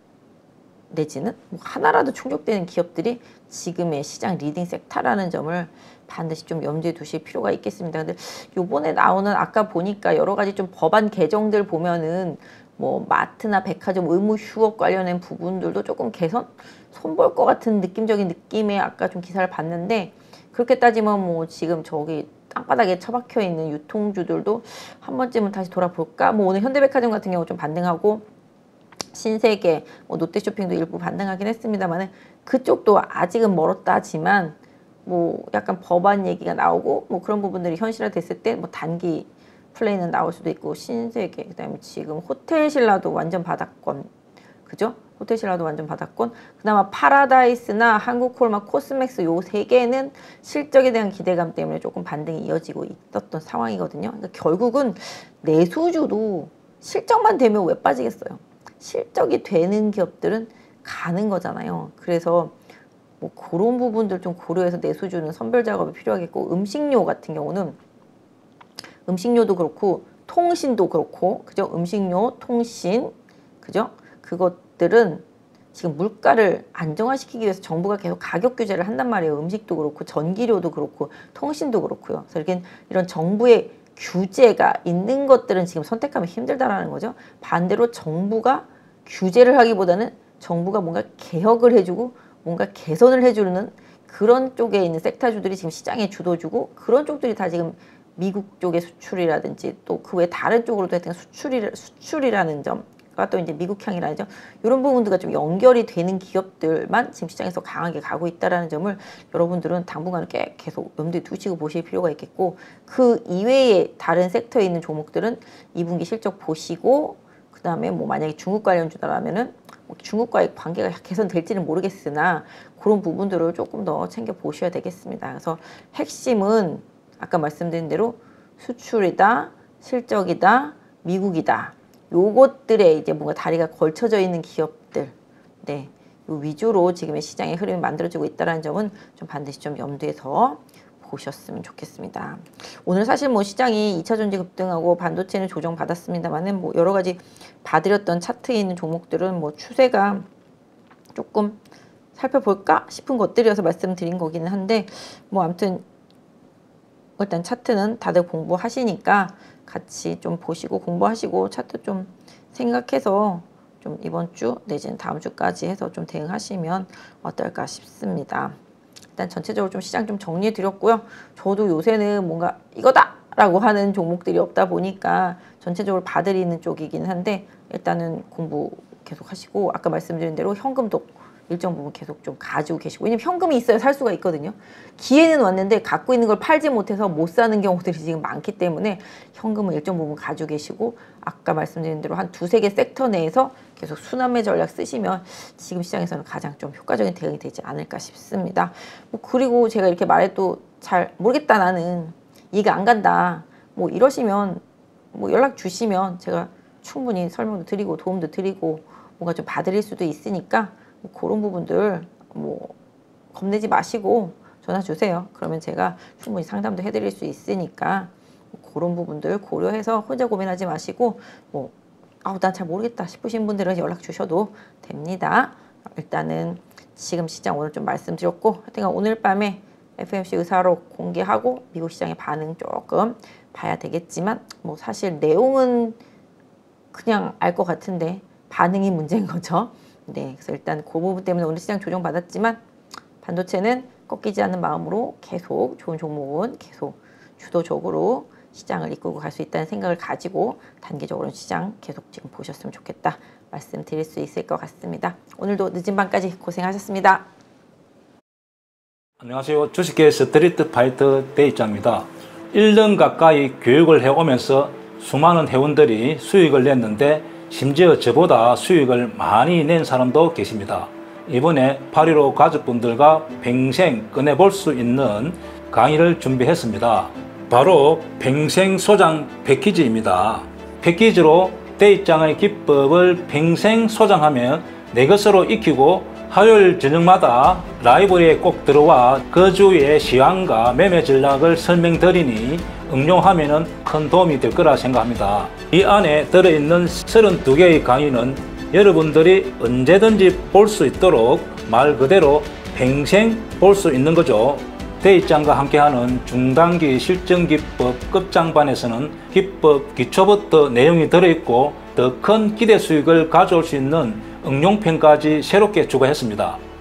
내지는 뭐 하나라도 충족되는 기업들이 지금의 시장 리딩 섹터라는 점을 반드시 좀 염두에 두실 필요가 있겠습니다. 근데 요번에 나오는 아까 보니까 여러 가지 좀 법안 개정들 보면은 뭐 마트나 백화점 의무 휴업 관련된 부분들도 조금 개선 손볼 것 같은 느낌적인 느낌의 아까 좀 기사를 봤는데, 그렇게 따지면 뭐 지금 저기 땅바닥에 처박혀 있는 유통주들도 한 번쯤은 다시 돌아볼까? 뭐 오늘 현대백화점 같은 경우 좀 반등하고 신세계, 뭐 롯데쇼핑도 일부 반등하긴 했습니다만 그쪽도 아직은 멀었다지만 뭐 약간 법안 얘기가 나오고 뭐 그런 부분들이 현실화됐을 때 뭐 단기 플레이는 나올 수도 있고, 신세계 그다음에 지금 호텔신라도 완전 바닥권 그죠? 호텔신라도 완전 바닥권, 그나마 파라다이스나 한국콜마, 코스맥스 요 세 개는 실적에 대한 기대감 때문에 조금 반등이 이어지고 있었던 상황이거든요. 그러니까 결국은 내수주도 실적만 되면 왜 빠지겠어요? 실적이 되는 기업들은 가는 거잖아요. 그래서 뭐 그런 부분들 좀 고려해서 내수주는 선별 작업이 필요하겠고, 음식료 같은 경우는 음식료도 그렇고 통신도 그렇고 그죠? 음식료, 통신 그죠? 그것들은 지금 물가를 안정화시키기 위해서 정부가 계속 가격 규제를 한단 말이에요. 음식도 그렇고 전기료도 그렇고 통신도 그렇고요. 그래서 이렇게 이런 정부의 규제가 있는 것들은 지금 선택하기 힘들다라는 거죠. 반대로 정부가 규제를 하기보다는 정부가 뭔가 개혁을 해주고 뭔가 개선을 해주는 그런 쪽에 있는 섹터주들이 지금 시장에 주도주고, 그런 쪽들이 다 지금 미국 쪽의 수출이라든지 또 그 외 다른 쪽으로도 하여튼 수출이라는 점과 또 이제 미국향이라는 점, 이런 부분들과 좀 연결이 되는 기업들만 지금 시장에서 강하게 가고 있다는 점을 여러분들은 당분간 계속 염두에 두시고 보실 필요가 있겠고, 그 이외에 다른 섹터에 있는 종목들은 2분기 실적 보시고, 그 다음에 뭐 만약에 중국 관련주다라면은 중국과의 관계가 개선될지는 모르겠으나 그런 부분들을 조금 더 챙겨 보셔야 되겠습니다. 그래서 핵심은 아까 말씀드린 대로 수출이다, 실적이다, 미국이다. 요것들에 이제 뭔가 다리가 걸쳐져 있는 기업들, 네, 요 위주로 지금의 시장의 흐름이 만들어지고 있다는 점은 좀 반드시 좀 염두에서 보셨으면 좋겠습니다. 오늘 사실 뭐 시장이 2차 전지 급등하고 반도체는 조정받았습니다만은 뭐 여러 가지 봐드렸던 차트에 있는 종목들은 뭐 추세가 조금 살펴볼까 싶은 것들이어서 말씀드린 거기는 한데, 뭐 아무튼 일단 차트는 다들 공부하시니까 같이 좀 보시고 공부하시고 차트 좀 생각해서 좀 이번 주 내지는 다음 주까지 해서 좀 대응하시면 어떨까 싶습니다. 일단 전체적으로 좀 시장 좀 정리해 드렸고요. 저도 요새는 뭔가 이거다! 라고 하는 종목들이 없다 보니까 전체적으로 봐드리는 쪽이긴 한데, 일단은 공부 계속 하시고 아까 말씀드린 대로 현금도 일정 부분 계속 좀 가지고 계시고, 왜냐면 현금이 있어야 살 수가 있거든요. 기회는 왔는데 갖고 있는 걸 팔지 못해서 못 사는 경우들이 지금 많기 때문에 현금은 일정 부분 가지고 계시고, 아까 말씀드린 대로 한 두세 개 섹터 내에서 계속 순환매 전략 쓰시면 지금 시장에서는 가장 좀 효과적인 대응이 되지 않을까 싶습니다. 뭐 그리고 제가 이렇게 말해도 잘 모르겠다, 나는 이해가 안 간다, 뭐 이러시면 뭐 연락 주시면 제가 충분히 설명도 드리고 도움도 드리고 뭔가 좀 봐드릴 수도 있으니까, 뭐 그런 부분들 뭐 겁내지 마시고 전화 주세요. 그러면 제가 충분히 상담도 해드릴 수 있으니까 뭐 그런 부분들 고려해서 혼자 고민하지 마시고, 뭐 난 잘 모르겠다 싶으신 분들은 연락 주셔도 됩니다. 일단은 지금 시장 오늘 좀 말씀드렸고, 하여튼 오늘 밤에 FOMC 의사록 공개하고 미국 시장의 반응 조금 봐야 되겠지만, 뭐 사실 내용은 그냥 알 것 같은데 반응이 문제인 거죠. 네, 그래서 일단 그 부분 때문에 오늘 시장 조정받았지만 반도체는 꺾이지 않는 마음으로 계속 좋은 종목은 계속 주도적으로 시장을 이끌고 갈 수 있다는 생각을 가지고 단기적으로 시장 계속 지금 보셨으면 좋겠다 말씀드릴 수 있을 것 같습니다. 오늘도 늦은 밤까지 고생하셨습니다. 안녕하세요. 주식계 스트리트 파이터 대입장입니다. 1년 가까이 교육을 해오면서 수많은 회원들이 수익을 냈는데, 심지어 저보다 수익을 많이 낸 사람도 계십니다. 이번에 8.15 가족분들과 평생 꺼내볼 수 있는 강의를 준비했습니다. 바로 평생 소장 패키지입니다. 패키지로 대입장의 기법을 평생 소장하면 내 것으로 익히고, 화요일 저녁마다 라이브러리에 꼭 들어와 그 주의 시황과 매매 전략을 설명드리니 응용하면 큰 도움이 될 거라 생각합니다. 이 안에 들어있는 32개의 강의는 여러분들이 언제든지 볼 수 있도록 말 그대로 평생 볼 수 있는 거죠. 대입장과 함께하는 중단기 실전기법 끝장반에서는 기법 기초부터 내용이 들어있고 더 큰 기대 수익을 가져올 수 있는 응용편까지 새롭게 추가했습니다.